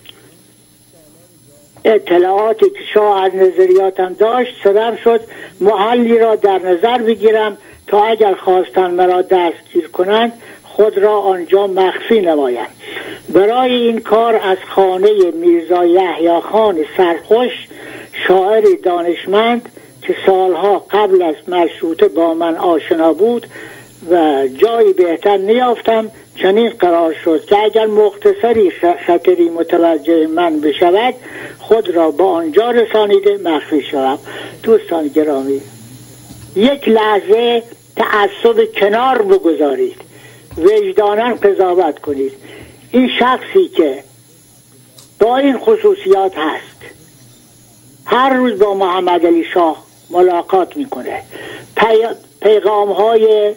اطلاعاتی که شاه از نظریاتم داشت صدام شد محلی را در نظر بگیرم تا اگر خواستن مرا دستگیر کنند خود را آنجا مخفی نمایم. برای این کار از خانه میرزا یحیی خان سرخوش، شاعری دانشمند که سالها قبل از مشروطه با من آشنا بود و جایی بهتر نیافتم، چنین قرار شد که اگر مختصری خطری متوجه من بشود خود را با آنجا رسانیده مخفی شوم. دوستان گرامی، یک لحظه تعصب کنار بگذارید، وجداناً قضاوت کنید. این شخصی که با این خصوصیات هست هر روز با محمد علی شاه ملاقات میکنه، پیغام های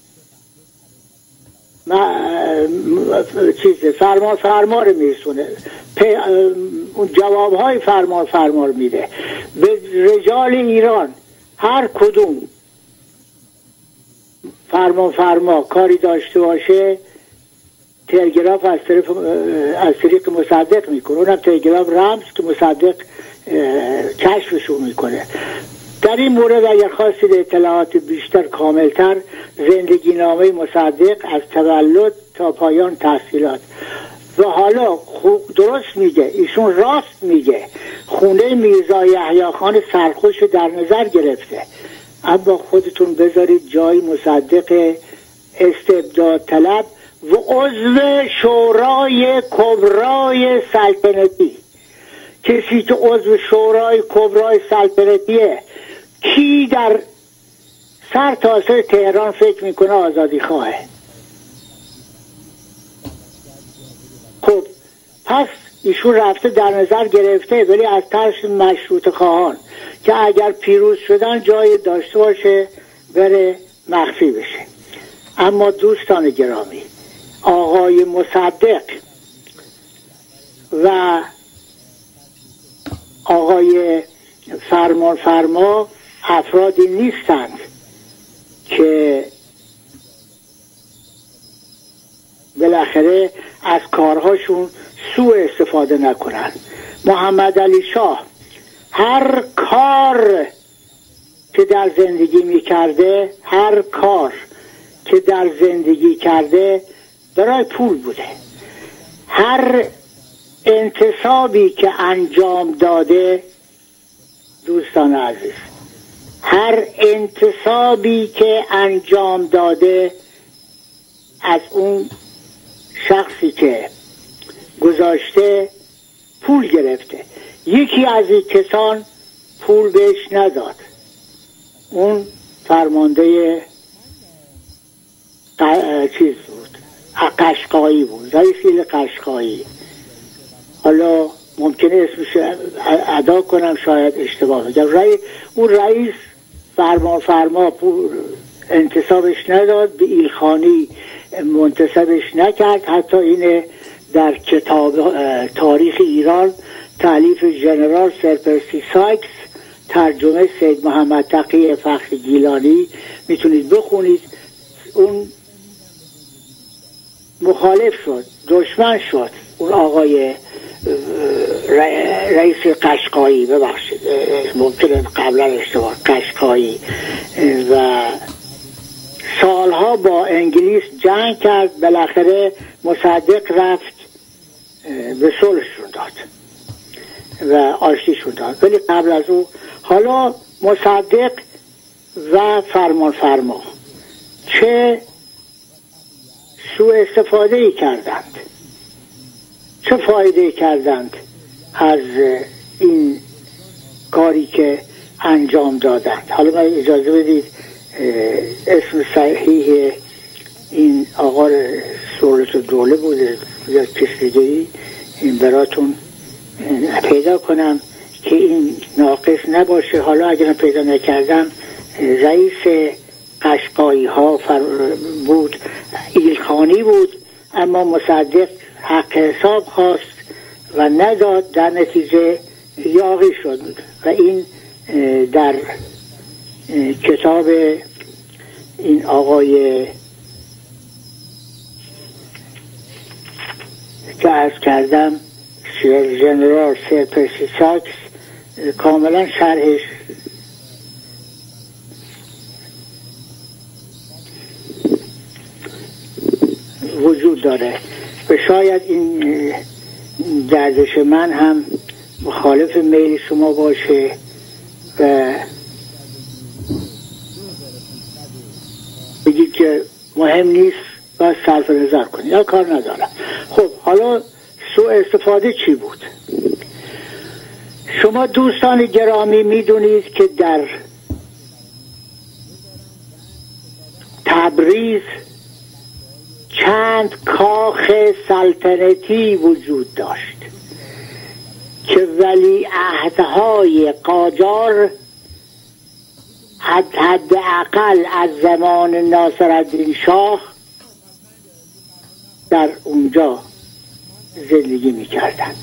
فرما رو میرسونه، جواب های فرما رو میده به رجال ایران. هر کدوم فرما کاری داشته باشه تلگراف از طریق مصدق میکنه، اونم تلگراف رمز که مصدق کشفشون میکنه. در این مورد اگر خواستید اطلاعات بیشتر کاملتر، زندگی نامه مصدق از تولد تا پایان تحصیلات. و حالا درست میگه، ایشون راست میگه، خونه میرزا یحیی خان سرخوش در نظر گرفته، اما خودتون بذارید جای مصدق استبداد طلب و عضو شورای کبرای سلطنتی. کسی که عضو شورای کبرای سلطنتیه، کی در سر تا سر تهران فکر میکنه آزادی خواهه؟ خب پس ایشون رفته در نظر گرفته، ولی از طرف مشروط خواهان که اگر پیروز شدن جای داشته باشه بره مخفی بشه. اما دوستان گرامی، آقای مصدق و آقای فرما افرادی نیستند که بالاخره از کارهاشون سوء استفاده نکنند. محمد علی شاه هر کار که در زندگی میکرده، هر کار که در زندگی کرده برای پول بوده. هر انتصابی که انجام داده، دوستان عزیز، هر انتصابی که انجام داده از اون شخصی که گذاشته پول گرفته. یکی از این کسان پول بهش نداد، اون فرمانده چیز بود، قشقایی بود، رئیس قشقایی. حالا ممکنه اسمش ادا کنم، شاید اشتباه بگم. اون رئیس فرما پول انتصابش نداد، به ایلخانی منتصبش نکرد. حتی اینه در کتاب تاریخ ایران تالیف ژنرال سرپرسی سایکس، ترجمه سید محمد تقی فخر گیلانی، میتونید بخونید. اون مخالف شد، دشمن شد، اون آقای رئیس قشقایی، ببخشید ممکنه قبلا اشتباه، قشقایی، و سالها با انگلیس جنگ کرد. بالاخره مصدق رفت به صلحشون داد و آشتیشون داد. ولی قبل از او حالا مصدق و فرما چه سوء استفاده ای کردند، چه فایده کردند از این کاری که انجام دادند. حالا من اجازه بدید اسم صحیح این آقا سورت دوله بوده یا کسی دیگه این براتون پیدا کنم که این ناقص نباشه. حالا اگر پیدا نکردم، رئیس قشقایی ها بود، ایلخانی بود، اما مصدق حق حساب خواست و نداد، در نتیجه یاغی شد و این در کتاب این آقای که عرض کردم ژنرال سر پرسی ساکس کاملا شرحش وجود داره و شاید این گردش من هم مخالف میل شما باشه و بگید که مهم نیست و صرف نظر کنید، یا کار ندارم. خب حالا سوء استفاده چی بود؟ شما دوستان گرامی میدونید که در تبریز چند کاخ سلطنتی وجود داشت که ولیعهدهای قاجار حداقل از زمان ناصرالدین شاه در اونجا زندگی می‌کردند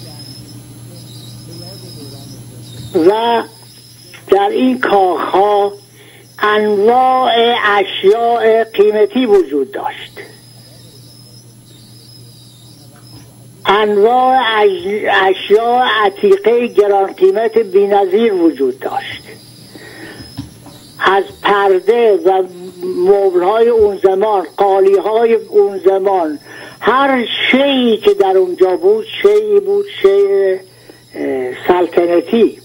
و در این کاخ‌ها انواع اشیاء قیمتی وجود داشت، انواع اشیاء عتیقه گران قیمت بی‌نظیر وجود داشت، از پرده و مبل‌های اون زمان، قالی‌های اون زمان، هر شیئی که در اونجا بود شیئی بود، شیء سلطنتی.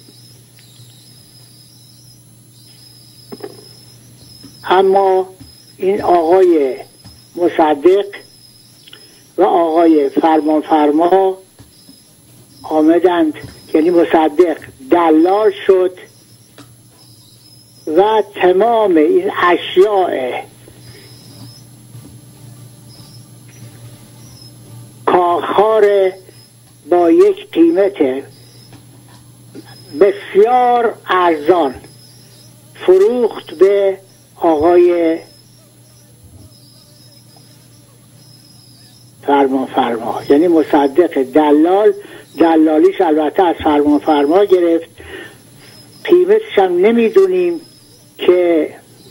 اما این آقای مصدق و آقای فرمانفرما آمدند، یعنی مصدق دلال شد و تمام این اشیاء کاخار با یک قیمت بسیار ارزان فروخت به آقای فرمانفرما، یعنی مصدق دلال، دلالیش البته از فرمانفرما گرفت، قیمتش هم نمیدونیم که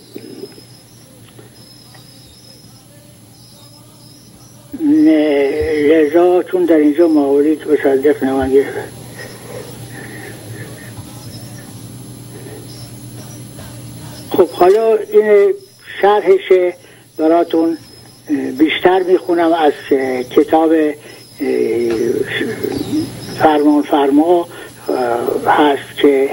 لذا چون در اینجا مواردی مصدق نمان گرفت. خب حالا این شرحش براتون بیشتر میخونم از کتاب فرمانفرما هست که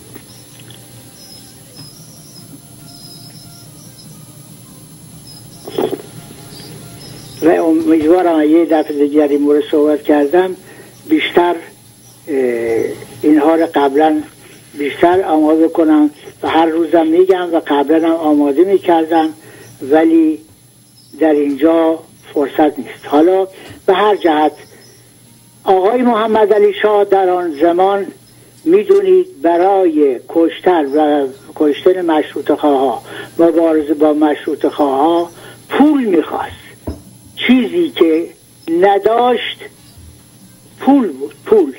و امیدوارم یه دفعه دیگر این مورد صحبت کردم بیشتر اینها رو قبلا بیشتر آماده کنم و هر روزم میگم و قبلا هم آماده میکردم ولی در اینجا فرصت نیست. حالا به هر جهت آقای محمد علی شاه در آن زمان میدونید برای کشتن مشروطه خواها، مبارزه با مشروطه خواها پول میخواست، چیزی که نداشت پول بود، پول.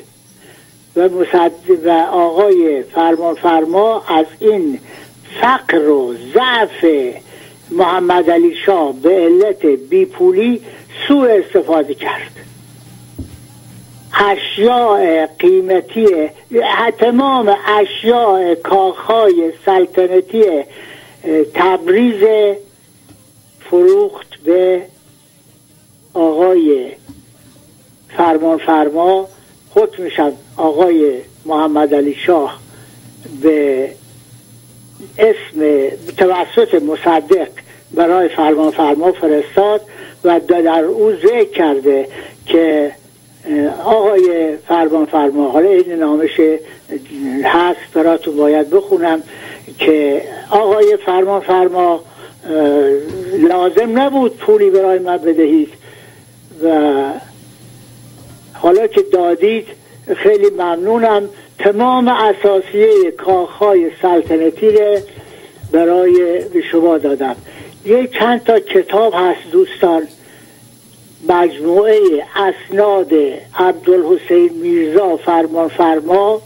و آقای فرمانفرما از این فقر و ضعف محمد علی شاه به علت بیپولی سوء استفاده کرد. اشیاء قیمتی، تمام اشیاء کاخهای سلطنتی تبریز فروخت به آقای فرمانفرما. حکمشم آقای محمد علی شاه به اسم توسط مصدق برای فرمانفرما فرستاد و در او ذکر کرده که آقای فرمانفرما، حالا این نامش هست براتون باید بخونم، که آقای فرمانفرما لازم نبود پولی برای من بدهید و حالا که دادید خیلی ممنونم، تمام اساسیه کاخهای سلطنتی رو برای به شما دادم. یه چند تا کتاب هست دوستان، مجموعه اسناد عبدالحسین میرزا فرمانفرما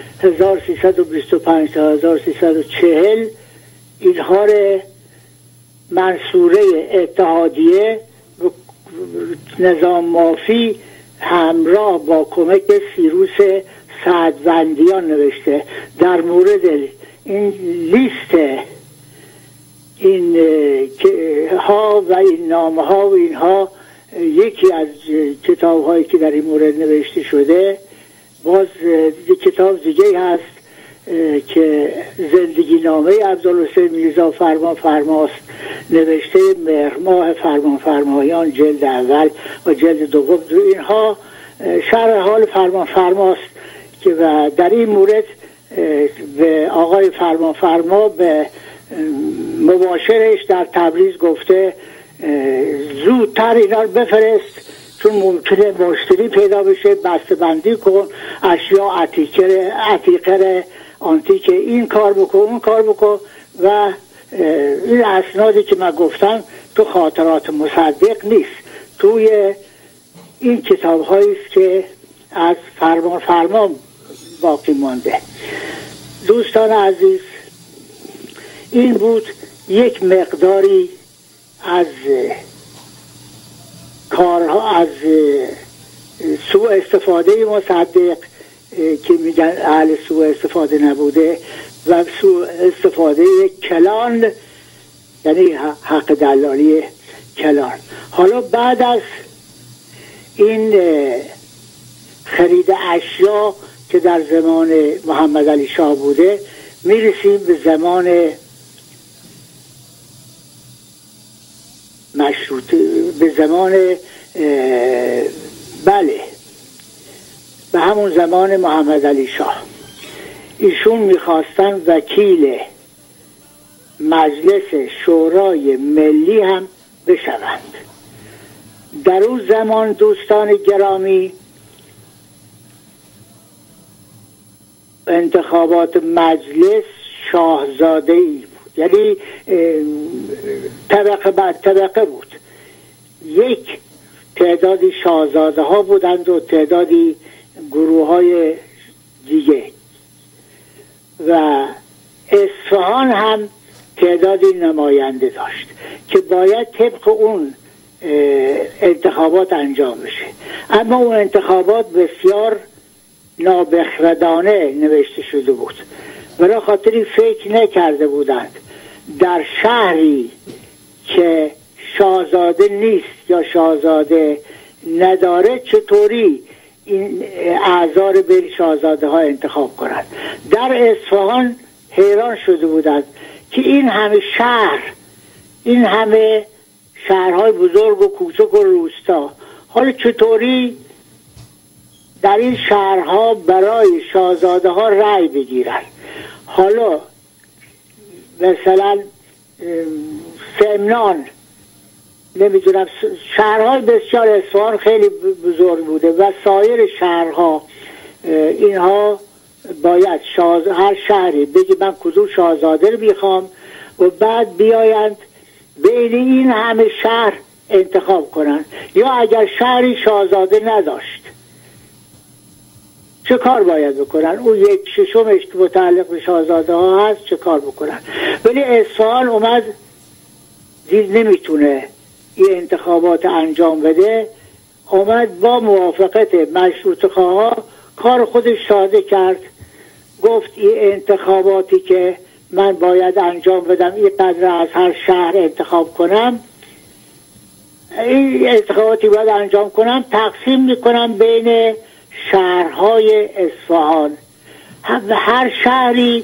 1325 تا 1340 اینها رو منصوره اتحادیه نظام مافی همراه با کمک سیروس سعدوندیان نوشته. در مورد این لیست این ها و این نامه ها و اینها یکی از کتاب هایی که در این مورد نوشته شده، باز یک کتاب دیگه هست که زندگی نامه عبدالحسین میرزا فرمانفرماست، نوشته مهر ماه فرمانفرمایان جلد اول و جلد دوم. اینها شرح حال فرمانفرماست که و در این مورد به آقای فرمانفرما به مباشرش در تبریز گفته زودتر اینا رو بفرست چون ممکنه مشتری پیدا بشه، بسته بندی کن، اشیا عتیقه آنتیک این کار بکن اون کار بکن. و این اسنادی که من گفتم تو خاطرات مصدق نیست، توی این کتاب هایی است که از فرمان باقی مانده. دوستان عزیز، این بود یک مقداری از کارها، از سوء استفاده مصدق که میگن اهل سوء استفاده نبوده و سوء استفاده کلان، یعنی حق دلالی کلان. حالا بعد از این خرید اشیا که در زمان محمد علی شاه بوده، میرسیم به زمان مشروطه، به زمان بله به همون زمان محمد علی شاه. ایشون میخواستن وکیل مجلس شورای ملی هم بشوند. در اون زمان دوستان گرامی انتخابات مجلس شاهزاده ای بود، یعنی طبقه بر طبقه بود. یک تعدادی شاهزاده ها بودند و تعدادی گروه های دیگه و اصفهان هم تعدادی نماینده داشت که باید طبق اون انتخابات انجام بشه. اما اون انتخابات بسیار نابخردانه نوشته شده بود، برای خاطری فکر نکرده بودند در شهری که شاهزاده نیست یا شاهزاده نداره چطوری این اعضا رو بین شاهزاده ها انتخاب کنند. در اصفهان حیران شده بودند که این همه شهر، این همه شهرهای بزرگ و کوچک و روستا، حالا چطوری در این شهرها برای شاهزاده ها رأی بگیرن. حالا مثلا سمنان، نمیدونم، شهرهای بسیار، اصفهان خیلی بزرگ بوده و سایر شهرها، اینها باید هر شهری بگی من کدوم شاهزاده رو میخوام و بعد بیایند بین این همه شهر انتخاب کنن. یا اگر شهری شاهزاده نداشت چه کار باید بکنن؟ اون یک ششمش که متعلق به شاهزاده ها هست چه کار بکنن؟ ولی اصفهان اومد دید نمیتونه این انتخابات انجام بده، اومد با موافقت مشروطه خواه کار خودش ساده کرد. گفت این انتخاباتی که من باید انجام بدم این قدر از هر شهر انتخاب کنم، این انتخاباتی باید انجام کنم، تقسیم میکنم بین شهرهای اصفهان. هر شهری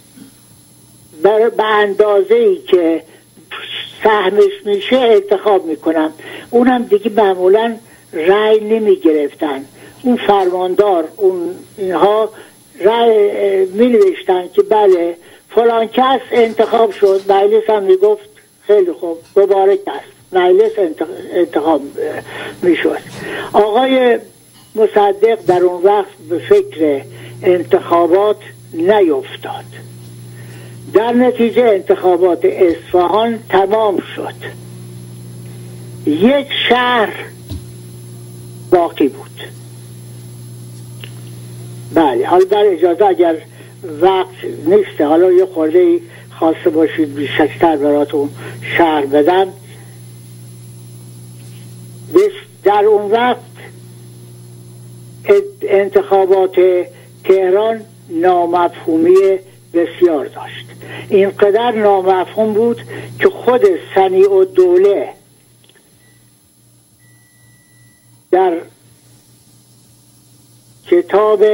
به اندازه‌ای که سهمش میشه انتخاب میکنم. اونم دیگه معمولا رأی نمی گرفتن، اون فرماندار اینها رأی می نوشتن که بله فلان کس انتخاب شد، مجلس هم می گفت خیلی خوب مبارک است، مجلس انتخاب می شد. آقای مصدق در اون وقت به فکر انتخابات نیفتاد. در نتیجه انتخابات اصفهان تمام شد. یک شهر باقی بود. بله، حالا در اجازه اگر وقت نیسته حالا یه خورده خواسته باشید بیشتر براتون شرح بدم. در اون وقت انتخابات تهران نامفهومی بسیار داشت. اینقدر نامفهوم بود که خود صنیع‌الدوله در کتاب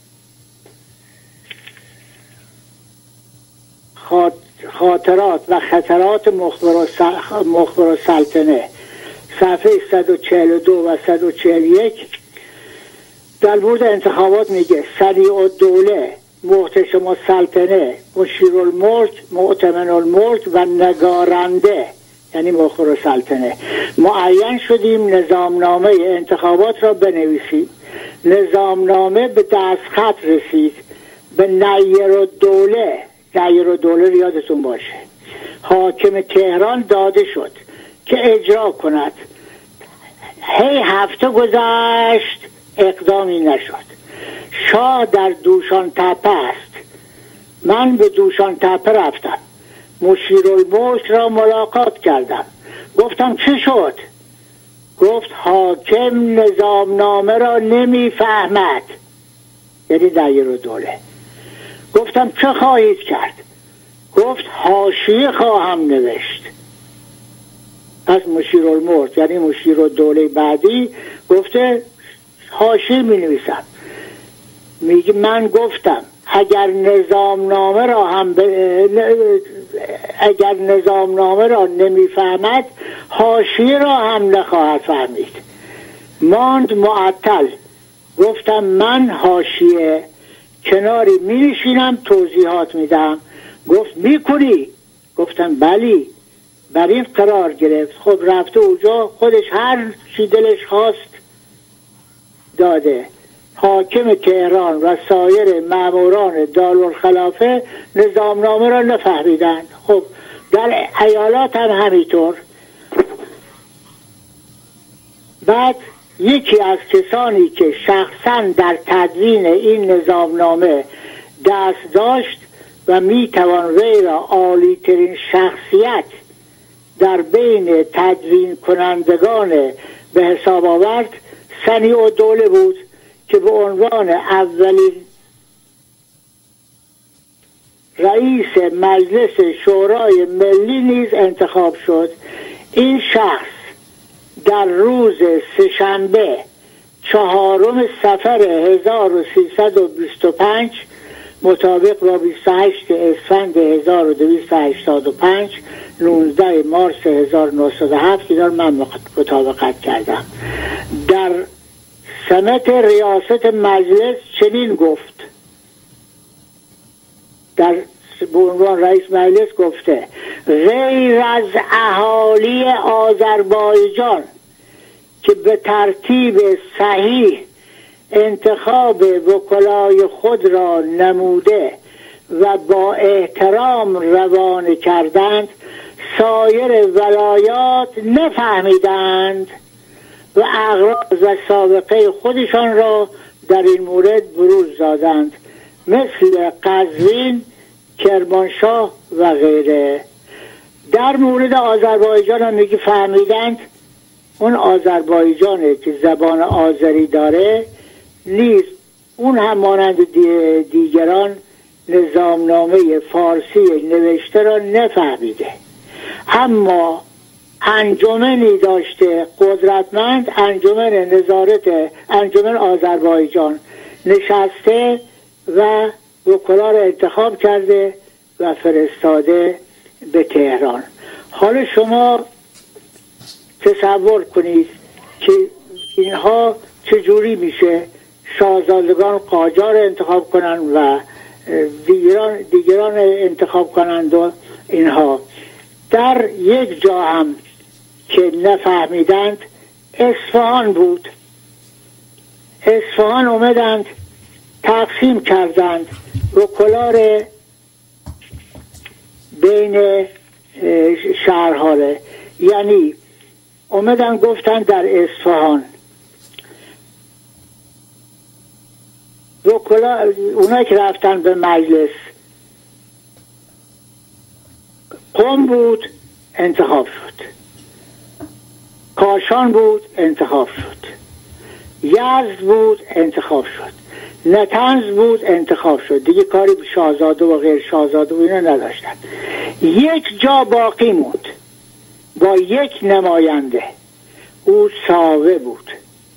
خاطرات و خطرات مخبر السلطنه صفحه 142 و 141 در مورد انتخابات میگه صنیع‌الدوله، محتشم السلطنه، مشیرالملک، مؤتمن الملک و نگارنده یعنی مخبر السلطنه معین شدیم نظامنامه انتخابات را بنویسیم. نظامنامه به دستخط رسید به نیرالدوله یادتون باشه، حاکم تهران داده شد که اجرا کند. هی هفته گذشت اقدامی نشد. شاه در دوشان تپه است. من به دوشان تپه رفتم، مشیرالملک را ملاقات کردم. گفتم چه شد؟ گفت حاکم نظامنامه را نمیفهمد، یعنی نیرالدوله. گفتم چه خواهید کرد؟ گفت حاشیه خواهم نوشت. پس مشیرالملک یعنی مشیرالدوله بعدی گفته حاشیه می نویسم. میگه من گفتم اگر نظامنامه را نمیفهمد حاشیه را هم نخواهد فهمید. ماند معطل. گفتم من حاشیه کناری می نشینم توضیحات میدم. گفت میکنی؟ گفتم بلی. بر این قرار گرفت. خب رفته اونجا خودش هر چی دلش خواست داده. حاکم تهران و سایر ماموران دارالخلافه نظامنامه را نفهمیدند. خب در ایالات هم همینطور. بعد یکی از کسانی که شخصا در تدوین این نظامنامه دست داشت و میتوان وی را عالی ترین شخصیت در بین تدوین کنندگان به حساب آورد صنیع‌الدوله بود که به عنوان اولین رئیس مجلس شورای ملی نیز انتخاب شد. این شخص در روز سه‌شنبه 4 صفر 1325 مطابق با 28 اسفند 1285 19 مارس 1907 اینا من مطابقت کردم، در سمت ریاست مجلس چنین گفت. در به عنوان رئیس مجلس گفته غیر از اهالی آذربایجان که به ترتیب صحیح انتخاب وکلای خود را نموده و با احترام روانه کردند، سایر ولایات نفهمیدند و اغراض و سابقه خودشان را در این مورد بروز دادند، مثل قزوین، کرمانشاه و غیره. در مورد آذربایجان هم میگه فهمیدند. اون آذربایجانه که زبان آذری داره نیست، اون هم مانند دیگران نظامنامه فارسی نوشته را نفهمیده، اما انجمنی داشته قدرتمند، انجمن آذربایجان نشسته و وکلا را انتخاب کرده و فرستاده به تهران. حالا شما تصور کنید که اینها چجوری میشه شاهزادگان قاجار انتخاب کنن و دیگران انتخاب کنند و اینها. در یک جا هم که نفهمیدند اصفهان بود. اصفهان اومدند تقسیم کردند وکلا را بین شهرها، یعنی اومدن گفتن در اصفهان اونا که رفتن به مجلس، قم بود انتخاب شد، کاشان بود انتخاب شد، یزد بود انتخاب شد، نطنز بود انتخاب شد. دیگه کاری به شاهزاده و غیر شاهزاده و اینا نداشتن. یک جا باقی موند با یک نماینده، او ساوه بود.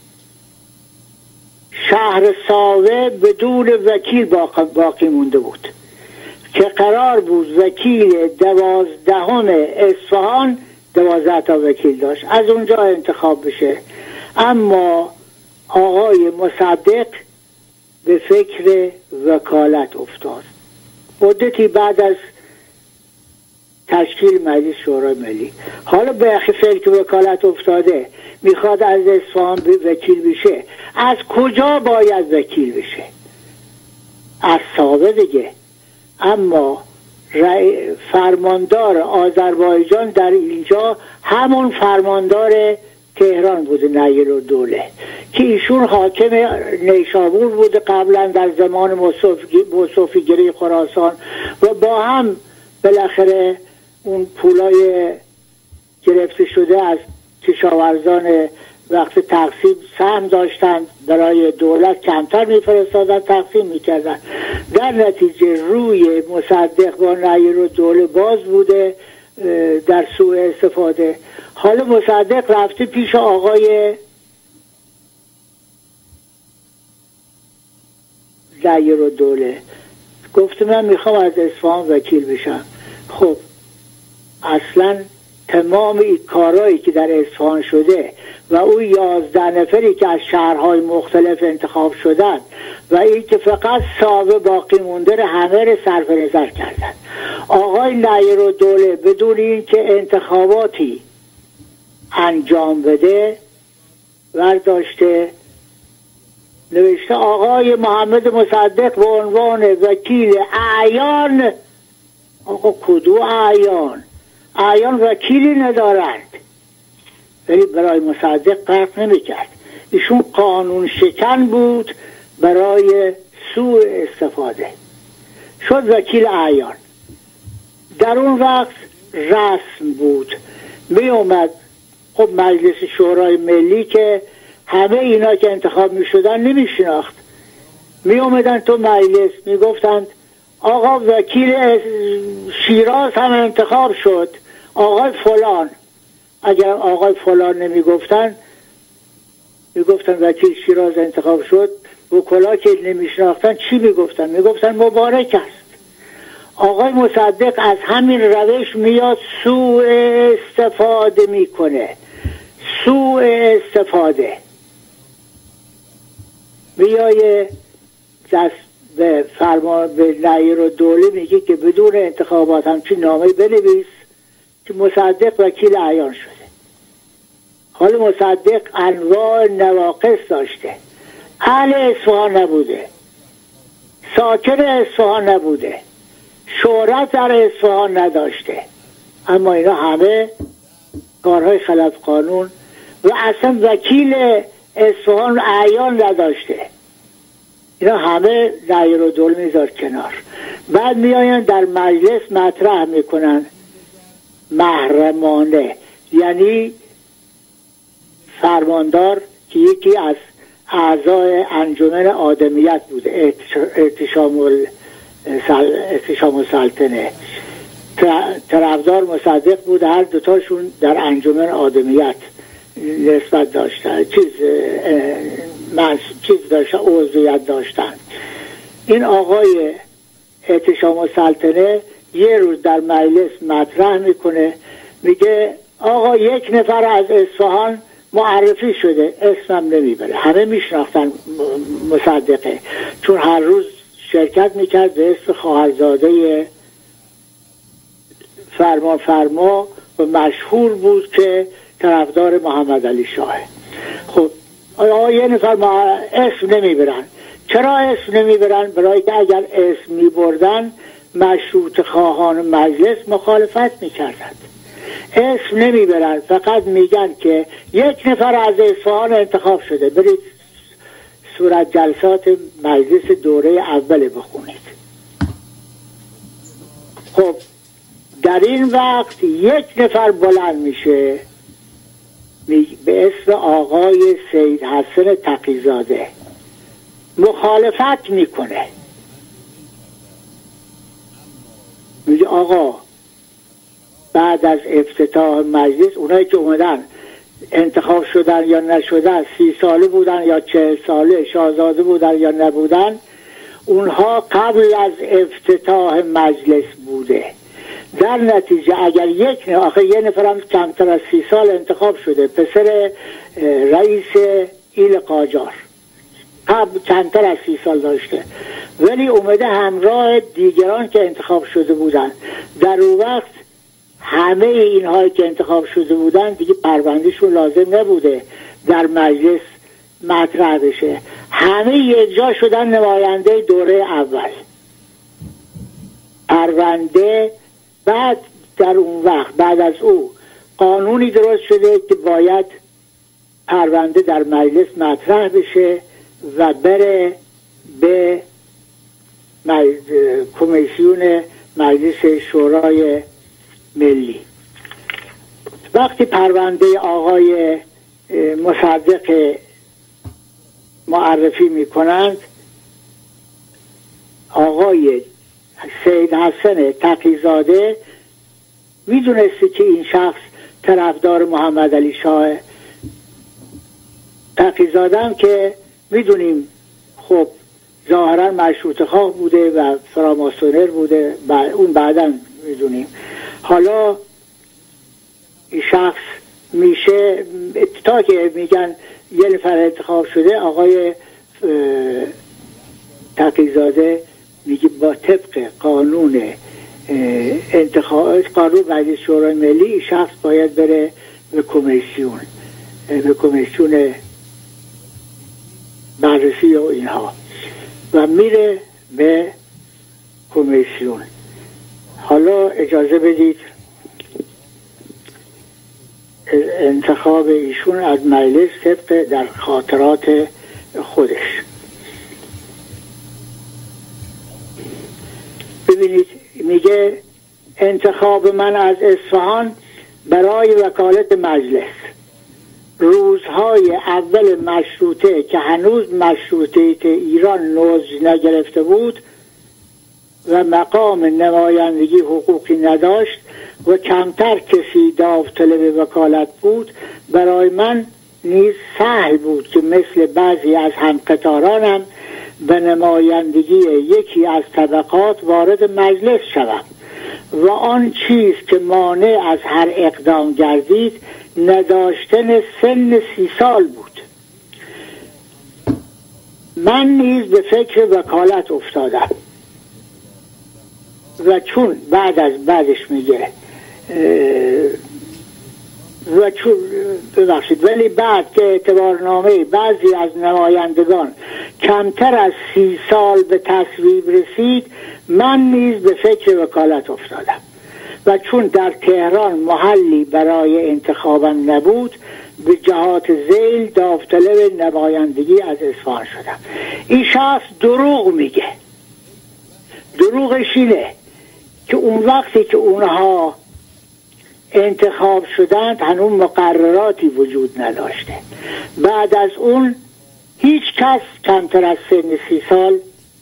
شهر ساوه بدون وکیل باقی مونده بود که قرار بود وکیل 12 اصفهان 12 تا وکیل داشت، از اونجا انتخاب بشه. اما آقای مصدق به فکر وکالت افتاد. مدتی بعد از تشکیل مجلس شورای ملی، حالا به فکر وکالت افتاده، میخواد از اصفهان وکیل بشه. از کجا باید وکیل بشه؟ از ساوه دیگه. اما فرماندار آذربایجان در اینجا همون فرماندار تهران بوده، نیرالدوله، که ایشون حاکم نیشابور بوده قبلا در زمان موسوفیگری خراسان، و با هم بالاخره اون پولای گرفته شده از کشاورزان وقت تقسیم سهم داشتن، برای دولت کمتر میفرستادن، تقسیم میکردن. در نتیجه روی مصدق با نیرالدوله باز بوده در سوء استفاده. حالا مصدق رفته پیش آقای نیرالدوله، گفته من میخوام از اصفهان وکیل بشم. خب اصلا تمام این کارهایی که در اصفهان شده و اون 11 نفری که از شهرهای مختلف انتخاب شدن و این که فقط ساوه باقی مونده رو همه رو صرف نظر کردن. آقای نیرالدوله بدون این که انتخاباتی انجام بده برداشته نوشته آقای محمد مصدق به عنوان وکیل اعیان. آقا کدو اعیان؟ اعیان وکیلی ندارند. ولی برای مصدق فرق نمی‌کرد. ایشون قانون شکن بود برای سوء استفاده، شد وکیل اعیان. در اون وقت رسم بود، می اومد خب مجلس شورای ملی که همه اینا که انتخاب می شدن نمی شناخت، می اومدن تو مجلس می گفتند آقا وکیل شیراز هم انتخاب شد، آقای فلان. اگر آقای فلان نمی گفتن، می گفتن وکیل شیراز انتخاب شد. وکلا که نمی شناختن چی می گفتن؟ می گفتن مبارک است. آقای مصدق از همین روش میاد سوء استفاده میکنه، سوء استفاده. میای دست به فرمان به نیرالدوله میگه که بدون انتخابات همچین نامه بنویس که مصدق وکیل اعیان شده. حالا مصدق انواع نواقص داشته، اهل اصفهان نبوده، ساکن اصفهان نبوده، شهرت در اصفهان نداشته، اما اینا همه کارهای خلاف قانون و اصلا وکیل اصفهان اعیان نداشته. اینا همه نیرالدوله میذار کنار. بعد میآین در مجلس مطرح میکنن محرمانه، یعنی فرماندار که یکی از اعضای انجمن آدمیت بوده، احتشام السلطنه، طرفدار مصدق بود، هر دوتاشون در انجمن آدمیت نسبت داشتن، چیز داشتن، عضویت داشتن. این آقای احتشام السلطنه یه روز در مجلس مطرح میکنه، میگه آقا یک نفر از اصفهان معرفی شده، اسمم نمیبره. همه میشناختن مصدقه چون هر روز شرکت میکرد به اسم خواهرزاده فرما و مشهور بود که طرفدار محمد علی شاه. خب یه نفر اسم نمیبرن. چرا اسم نمیبرن؟ برای که اگر اسم میبردن مشروط خواهان مجلس مخالفت میکردند. اسم نمیبرن، فقط میگن که یک نفر از اصفهان انتخاب شده، برید صورت جلسات مجلس دوره اول بخونید. خب در این وقت یک نفر بلند میشه به اسم آقای سید حسن تقی‌زاده، مخالفت میکنه، میگه آقا بعد از افتتاح مجلس اونایی که اومدن انتخاب شدن یا نشدن، 30 ساله بودن یا 40 ساله، شاهزاده بودن یا نبودن، اونها قبل از افتتاح مجلس بوده. در نتیجه اگر یه نفرم کمتر از 30 سال انتخاب شده، پسر رئیس ایل قاجار قبل کمتر از 30 سال داشته، ولی اومده همراه دیگران که انتخاب شده بودن، در اون وقت همه اینهایی که انتخاب شده بودن دیگه پروندهشون لازم نبوده در مجلس مطرح بشه، همه یک جا شدن نماینده دوره اول پرونده. بعد در اون وقت بعد از او قانونی درست شده که باید پرونده در مجلس مطرح بشه و بره به کمیسیون مجلس شورای ملی. وقتی پرونده آقای مصدق معرفی میکنند، آقای سید حسن تقی‌زاده میدونسته که این شخص طرفدار محمد علی شاه. تقی‌زاده هم که میدونیم خب ظاهرا مشروطه خواه بوده و فراماسونر بوده، اون بعدا میدونیم. حالا این شخص میشه تا که میگن یه نفر انتخاب شده، آقای تقی‌زاده میگه با طبق قانون قانون مجلس شورای ملی این شخص باید بره به کمیسیون بررسی و اینها، و میره به کمیسیون. حالا اجازه بدید انتخاب ایشون از مجلس طبق در خاطرات خودش. ببینید میگه انتخاب من از اصفهان برای وکالت مجلس روزهای اول مشروطه که هنوز مشروطه ایران نوژ نگرفته بود و مقام نمایندگی حقوقی نداشت و کمتر کسی داوطلب وکالت بود، برای من نیز سهل بود که مثل بعضی از همقطارانم به نمایندگی یکی از طبقات وارد مجلس شوم و آن چیز که مانع از هر اقدام گردید نداشتن سن 30 سال بود. من نیز به فکر وکالت افتادم و چون بعدش میگه و چون ببخشید ولی بعد که اعتبارنامه بعضی از نمایندگان کمتر از 30 سال به تصویب رسید، من نیز به فکر وکالت افتادم و چون در تهران محلی برای انتخابم نبود، به جهات ذیل داوطلب نمایندگی از اصفهان شدم. این شخص دروغ میگه. دروغش اینه که اون وقتی که اونها انتخاب شدند هنوز مقرراتی وجود نداشته. بعد از اون هیچ کس کمتر از سن 30 سال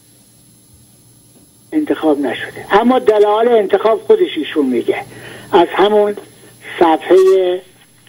انتخاب نشده. اما دلایل انتخاب خودش ایشون میگه از همون صفحه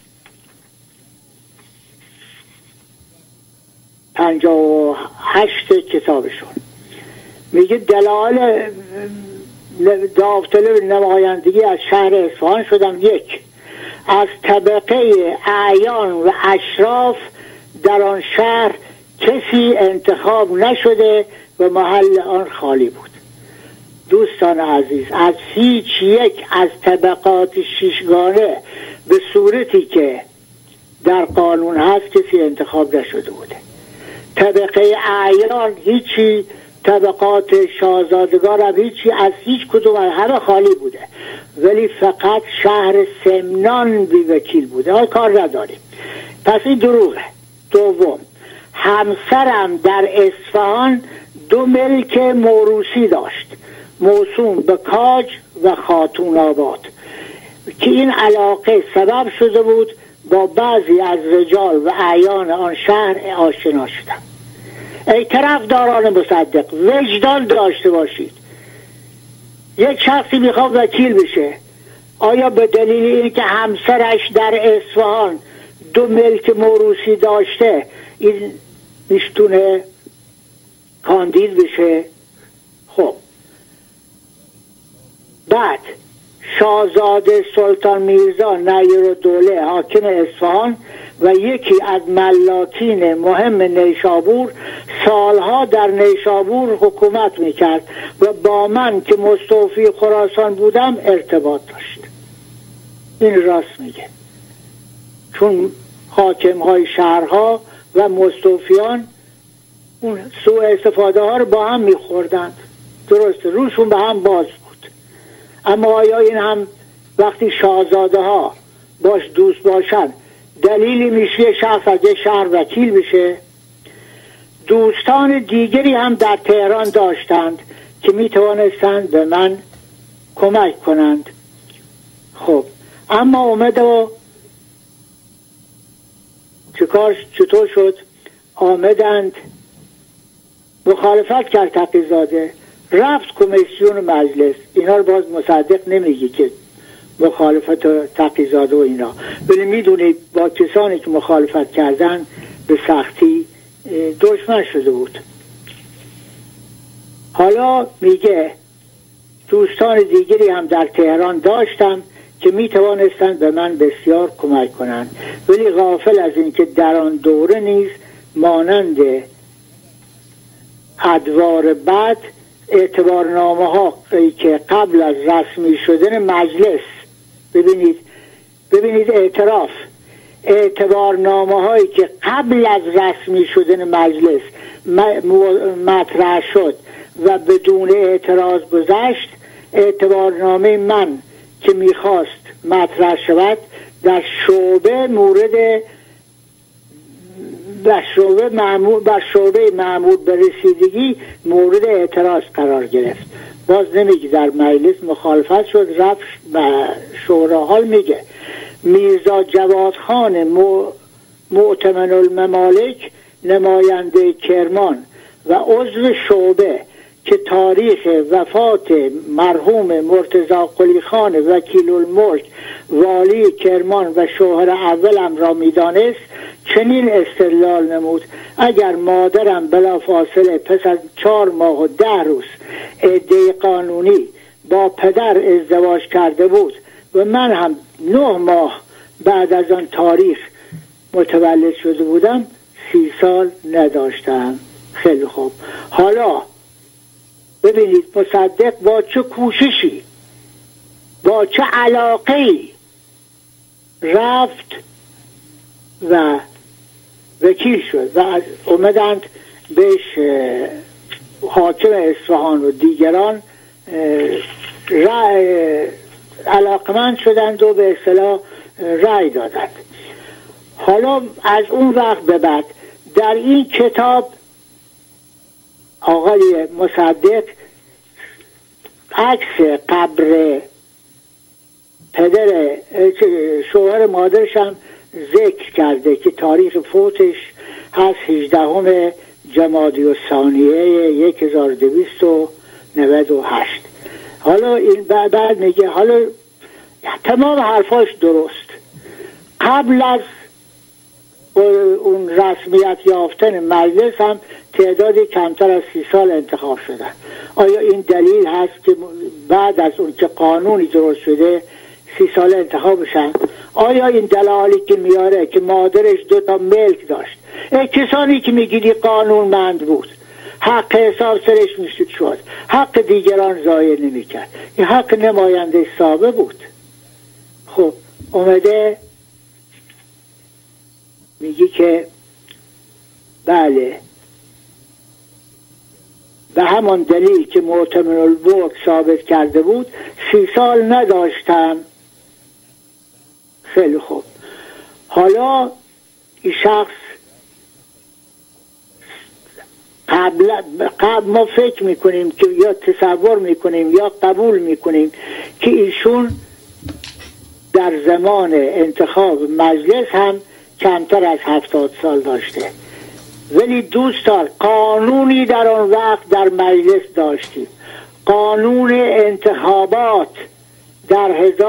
58 کتابشون. میگه دلایل داوطلب نمایندگی از شهر اصفهان شدم: 1. از طبقه اعیان و اشراف در آن شهر کسی انتخاب نشده و محل آن خالی بود. دوستان عزیز، از هیچ یک از طبقات شیشگانه به صورتی که در قانون هست کسی انتخاب نشده بوده. طبقه اعیان هیچی، طبقات شاهزادگان هم هیچی، از هیچ کدوم همه خالی بوده، ولی فقط شهر سمنان بی وکیل بوده. کار نداریم. پس این دروغه. 2. همسرم در اصفهان 2 ملک موروثی داشت موسوم به کاج و خاتون آباد که این علاقه سبب شده بود با بعضی از رجال و اعیان آن شهر آشنا شدم. ای طرفداران مصدق، وجدان داشته باشید. یک شخصی میخواد وکیل بشه، آیا به دلیل اینکه همسرش در اصفهان 2 ملک موروثی داشته این میشتونه کاندید بشه؟ خب بعد شاهزاده سلطان میرزا نیرالدوله حاکم اصفهان و یکی از ملاکین مهم نیشابور سالها در نیشابور حکومت میکرد و با من که مستوفی خراسان بودم ارتباط داشت. این راست میگه، چون حاکم های شهرها و مستوفیان اون سوء استفاده ها رو با هم میخوردند. درسته، روشون به هم باز بود. اما آیا این هم وقتی شاهزاده ها باش دوست باشن دلیلی میشه شخص از یک شهر وکیل بشه؟ دوستان دیگری هم در تهران داشتند که میتوانستند به من کمک کنند. خب اما اومد و چطور شد؟ آمدند مخالفت کرد تقی‌زاده، رفت کمیسیون مجلس. اینا رو باز مصدق نمیگی که مخالفت تقی‌زاده و اینا، ولی میدونید با کسانی که مخالفت کردن به سختی دشمن شده بود. حالا میگه دوستان دیگری هم در تهران داشتم که می توانستند به من بسیار کمک کنند، ولی غافل از این که در آن دوره نیز مانند ادوار بعد اعتبارنامه ها که قبل از رسمی شدن مجلس، ببینید اعتبارنامه هایی که قبل از رسمی شدن مجلس مطرح شد و بدون اعتراض گذشت، اعتبارنامه من که میخواست مطرح شود در شعبه مأمور به رسیدگی مورد اعتراض قرار گرفت. باز نمیگه در مجلس مخالفت شد، رفت و شورا. حال میگه میرزا جواد خان مؤتمن الممالک نماینده کرمان و عضو شعبه که تاریخ وفات مرحوم مرتضی قلی خان وکیل الملک والی کرمان و شوهر اولم را میدانست چنین استدلال نمود: اگر مادرم بلافاصله پس از 4 ماه و 10 روز عده قانونی با پدر ازدواج کرده بود و من هم 9 ماه بعد از آن تاریخ متولد شده بودم، 30 سال نداشتم. خیلی خوب، حالا ببینید مصدق با چه کوششی، با چه علاقه‌ای رفت و وکیل شد و اومدند بهش حاکم اصفهان و دیگران علاقمند شدند و به اصطلاح رأی دادند. حالا از اون وقت به بعد در این کتاب آقای مصدق عکس قبر پدر شوهر مادرش هم ذکر کرده که تاریخ فوتش هست 18 جمادی الثانیه 1298. حالا این بعد میگه، حالا تمام حرفاش درست، قبل از اون رسمیت یافتن مجلس هم تعدادی کمتر از 30 سال انتخاب شدن. آیا این دلیل هست که بعد از اون که قانونی درست شده 30 سال انتخاب بشن؟ آیا این دلالی که میاره که مادرش 2 ملک داشت، کسانی که میگیدی قانونمند بود، حق حساب سرش میشد شد، حق دیگران ضایع نمیکرد، این حق نماینده سابه بود. خب اومده میگی که بله به همان دلیل که مؤتمن الملک ثابت کرده بود 30 سال نداشتم. خیلی خوب، حالا این شخص قبل ما فکر میکنیم که یا تصور میکنیم یا قبول میکنیم که ایشون در زمان انتخاب مجلس هم کمتر از 70 سال داشته. ولی دوستان قانونی در آن وقت در مجلس داشتیم، قانون انتخابات در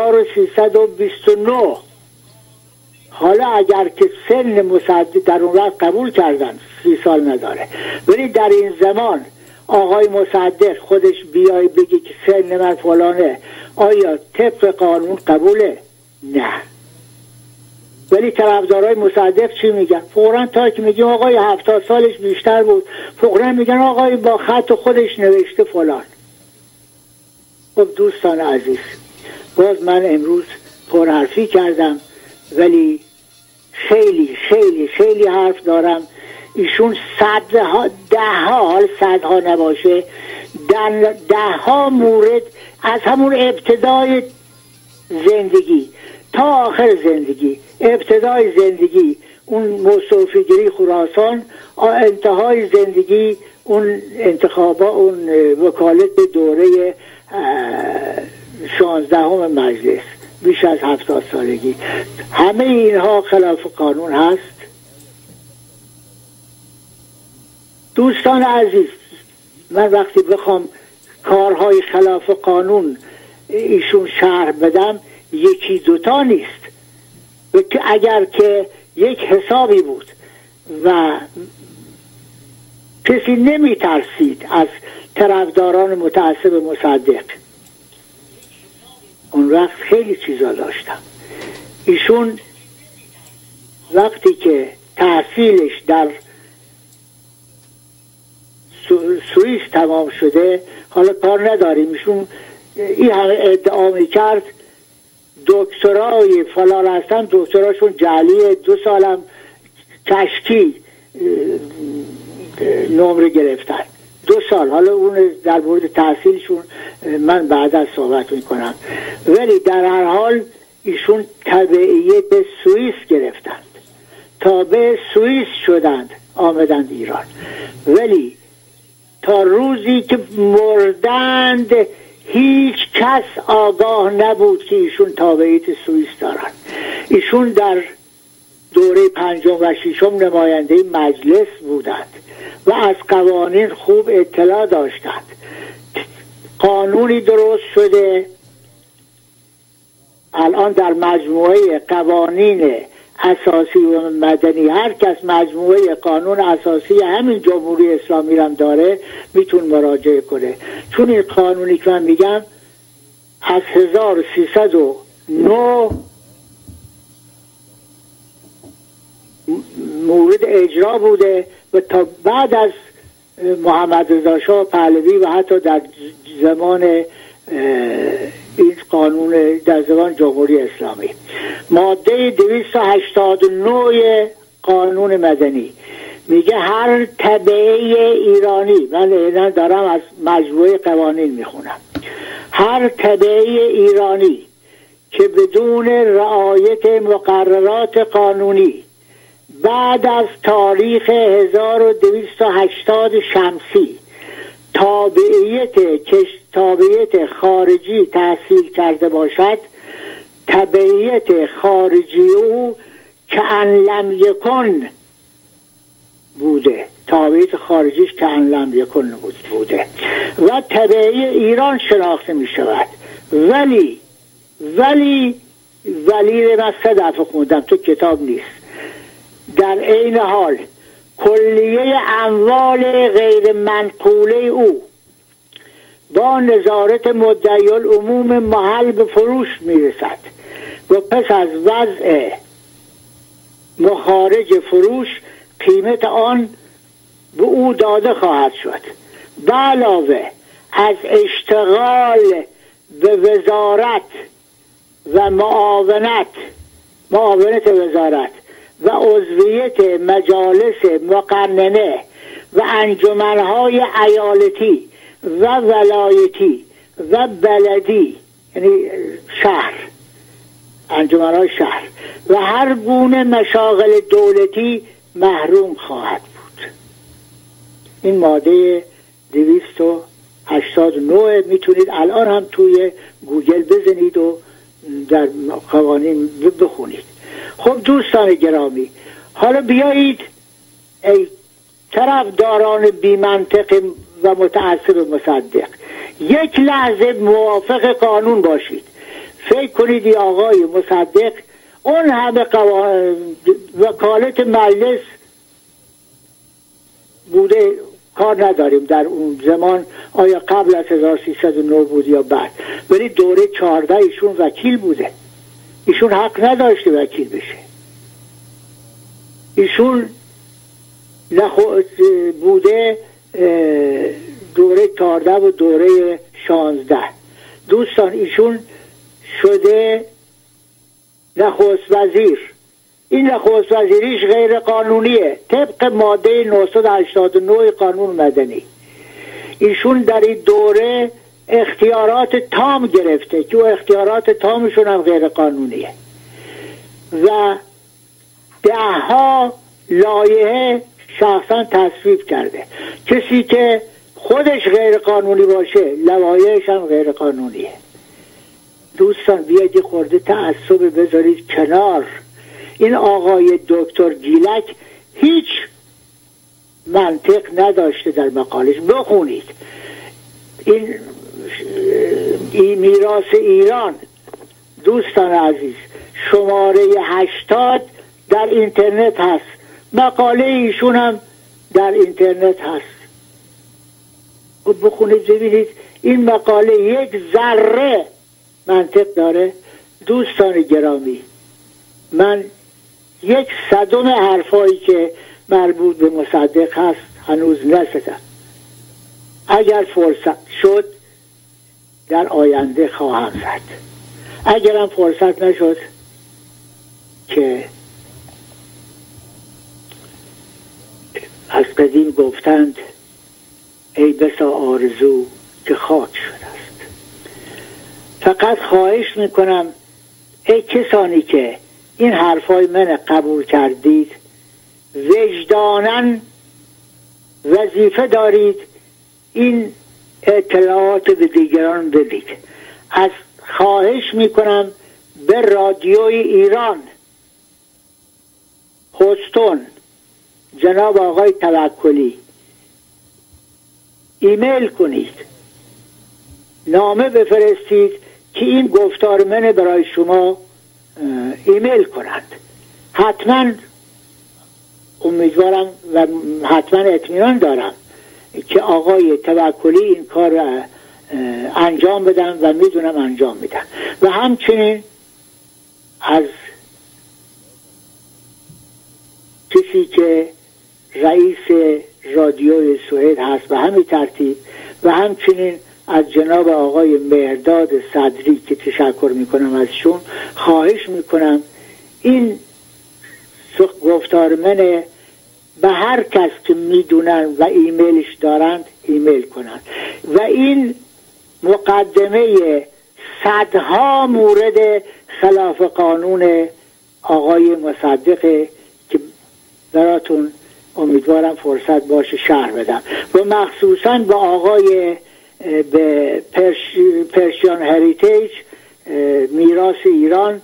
1329. حالا اگر که سن مصدق در اون وقت قبول کردن 30 سال نداره، ولی در این زمان آقای مصدق خودش بیای بگی که سن من فلانه، آیا طبق قانون قبوله؟ نه. ولی طرفدارای مصدق چی میگن؟ فوراً تا که میگیم آقای 70 سالش بیشتر بود، فوراً میگن آقای با خط خودش نوشته فلان. خب دوستان عزیز، باز من امروز پرحرفی کردم، ولی خیلی خیلی خیلی حرف دارم. ایشون صدها نباشه، دهها مورد از همون ابتدای زندگی تا آخر زندگی، ابتدای زندگی اون مصوفیگری خراسان، انتهای زندگی اون انتخابا، اون وکالت دوره 16 مجلس، بیش از 70 سالگی، همه اینها خلاف قانون هست. دوستان عزیز، من وقتی بخوام کارهای خلاف قانون ایشون شرح بدم، یکی دوتا نیست. اگر که یک حسابی بود و کسی نمی ترسید از طرفداران متعصب مصدق، اون وقت خیلی چیزا داشتم. ایشون وقتی که تحصیلش در سوئیس تمام شده، حالا کار نداریم، ایشون این همه ادعا میکرد دکترای فلان هستن، دکتراشون جعلی، 2 سالم کشکی نمره گرفتن، 2 سال. حالا اون در مورد تحصیلشون من بعد از صحبت میکنم. ولی در هر حال ایشون تبعیت سوئیس گرفتند، تابع سوئیس شدند، آمدند ایران. ولی تا روزی که مردند هیچ کس آگاه نبود که ایشون تابعیت سوئیس دارند. ایشون در دوره 5 و 6 نماینده مجلس بودند و از قوانین خوب اطلاع داشتند. قانونی درست شده الان در مجموعه قوانین اساسی و مدنی، هر کس مجموعه قانون اساسی همین جمهوری اسلامی هم داره میتون مراجعه کنه. چون این قانونی که من میگم از 1309 مورد اجرا بوده و تا بعد از محمد رضا شاه پهلوی و حتی در زمان این قانون در زمان جمهوری اسلامی، ماده 289 قانون مدنی میگه هر تبعه ایرانی، من اینا دارم از مجموعه قوانین میخونم، هر تبعه ایرانی که بدون رعایت مقررات قانونی بعد از تاریخ 1280 شمسی تابعیت خارجی تحصیل کرده باشد، تبعیت خارجی او که ان لم یکن بوده، تابعیت خارجیش که ان لم یکن بوده و تبعیت ایران شناخته می شود. ولی من 3 دفعه خوندم، تو کتاب نیست. در عین حال کلیه اموال غیر منقوله او با نظارت مدعی العموم محل به فروش میرسد و پس از وضع مخارج فروش قیمت آن به او داده خواهد شد. به علاوه از اشتغال به وزارت و معاونت وزارت و عضویت مجالس مقننه و انجمنهای ایالتی و ولایتی و بلدی، یعنی شهر، انجمنهای شهر و هر گونه مشاغل دولتی محروم خواهد بود. این ماده 289 میتونید الان هم توی گوگل بزنید و در قوانین بخونید. خب دوستان گرامی، حالا بیایید ای طرفداران بی منطق و متعصب مصدق یک لحظه موافق قانون باشید. فکر کنید این آقای مصدق اون همه وکالت مجلس بوده، کار نداریم در اون زمان آیا قبل از 1309 بود یا بعد، ولی دوره 14 ایشون وکیل بوده، ایشون حق نداشته وکیل بشه. ایشون بوده دوره 14 و دوره 16. دوستان ایشون شده نخست وزیر. این نخست وزیریش غیر قانونیه طبق ماده 989 قانون مدنی. ایشون در این دوره اختیارات تام گرفته که اختیارات تامشون هم غیر قانونیه و 10 لایحه شخصا تصویب کرده. کسی که خودش غیر قانونی باشه لوایحش هم غیر قانونیه. دوستان بیاید خورده تعصب بذارید کنار. این آقای دکتر گیلک هیچ منطق نداشته در مقالش، بخونید. این میراث ایران دوستان عزیز شماره 80 در اینترنت هست، مقاله ایشون هم در اینترنت هست، بخونید ببینید این مقاله یک ذره منطق داره. دوستان گرامی، من 1/100 حرفایی که مربوط به مصدق هست هنوز نزدم. اگر فرصت شد در آینده خواهم زد، اگرم فرصت نشد که از قدیم گفتند ای بسا آرزو که خاک شده است. فقط خواهش میکنم ای کسانی که این حرفای من قبول کردید وجداناً وظیفه دارید این اطلاعات به دیگران بدید. از خواهش میکنم به رادیوی ایران هوستون جناب آقای توکلی ایمیل کنید، نامه بفرستید که این گفتار من برای شما ایمیل کنند. حتما امیدوارم و حتما اطمینان دارم که آقای توکلی این کار را انجام بدن و میدونم انجام میدن. و همچنین از کسی که رئیس رادیوی سوئد هست به همین ترتیب و همچنین از جناب آقای مهرداد صدری که تشکر میکنم ازشون، خواهش میکنم این گفتار منه به هر کس که میدونن و ایمیلش دارند ایمیل کنند. و این مقدمه صدها مورد خلاف قانون آقای مصدقه که براتون امیدوارم فرصت باشه شرح بدم و مخصوصا با آقای به پرشیان هریتیج میراث ایران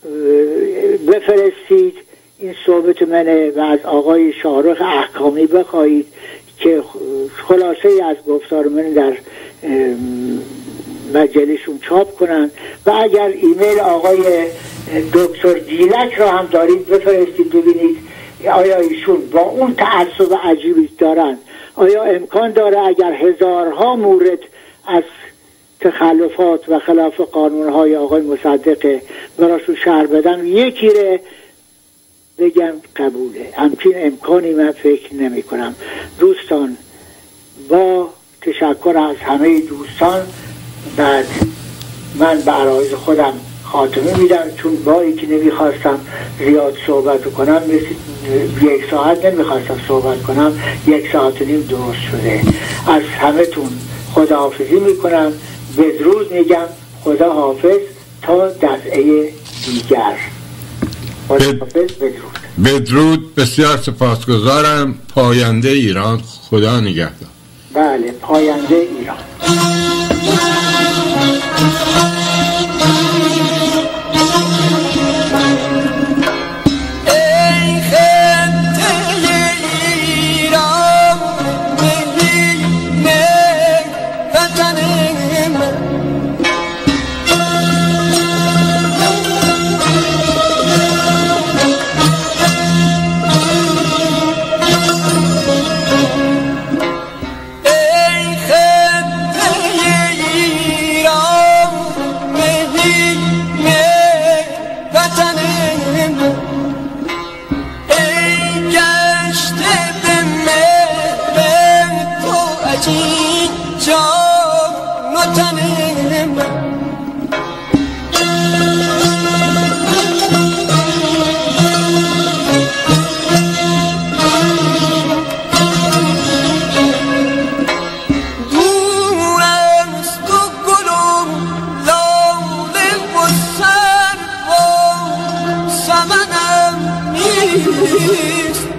بفرستید این صحبت منه و از آقای شارخ احکامی بخواهید که خلاصه از گفتار من در مجلسشون چاپ کنن. و اگر ایمیل آقای دکتر گیلک را هم دارید بفرستید ببینید آیا ایشون با اون تعصب عجیبی دارن، آیا امکان داره اگر هزارها مورد از تخلفات و خلاف قانونهای آقای مصدق براشون شرح بدن یکی رو بگم قبوله. همچین امکانی من فکر نمی کنم. دوستان با تشکر از همه دوستان، بعد من به عرایض خودم خاتمه میدم، چون باری که نمیخواستم زیاد صحبت کنم، مثل 1 ساعت نمیخواستم صحبت کنم، 1.5 ساعت درست شده. از همه تون خداحافظی میکنم، بدرود میگم، خدا حافظ تا دفعه دیگر. خدا حافظ، بدرود. بدرود، بسیار سپاسگزارم. پاینده ایران، خدا نگهدار. بله، پاینده ایران. Peace.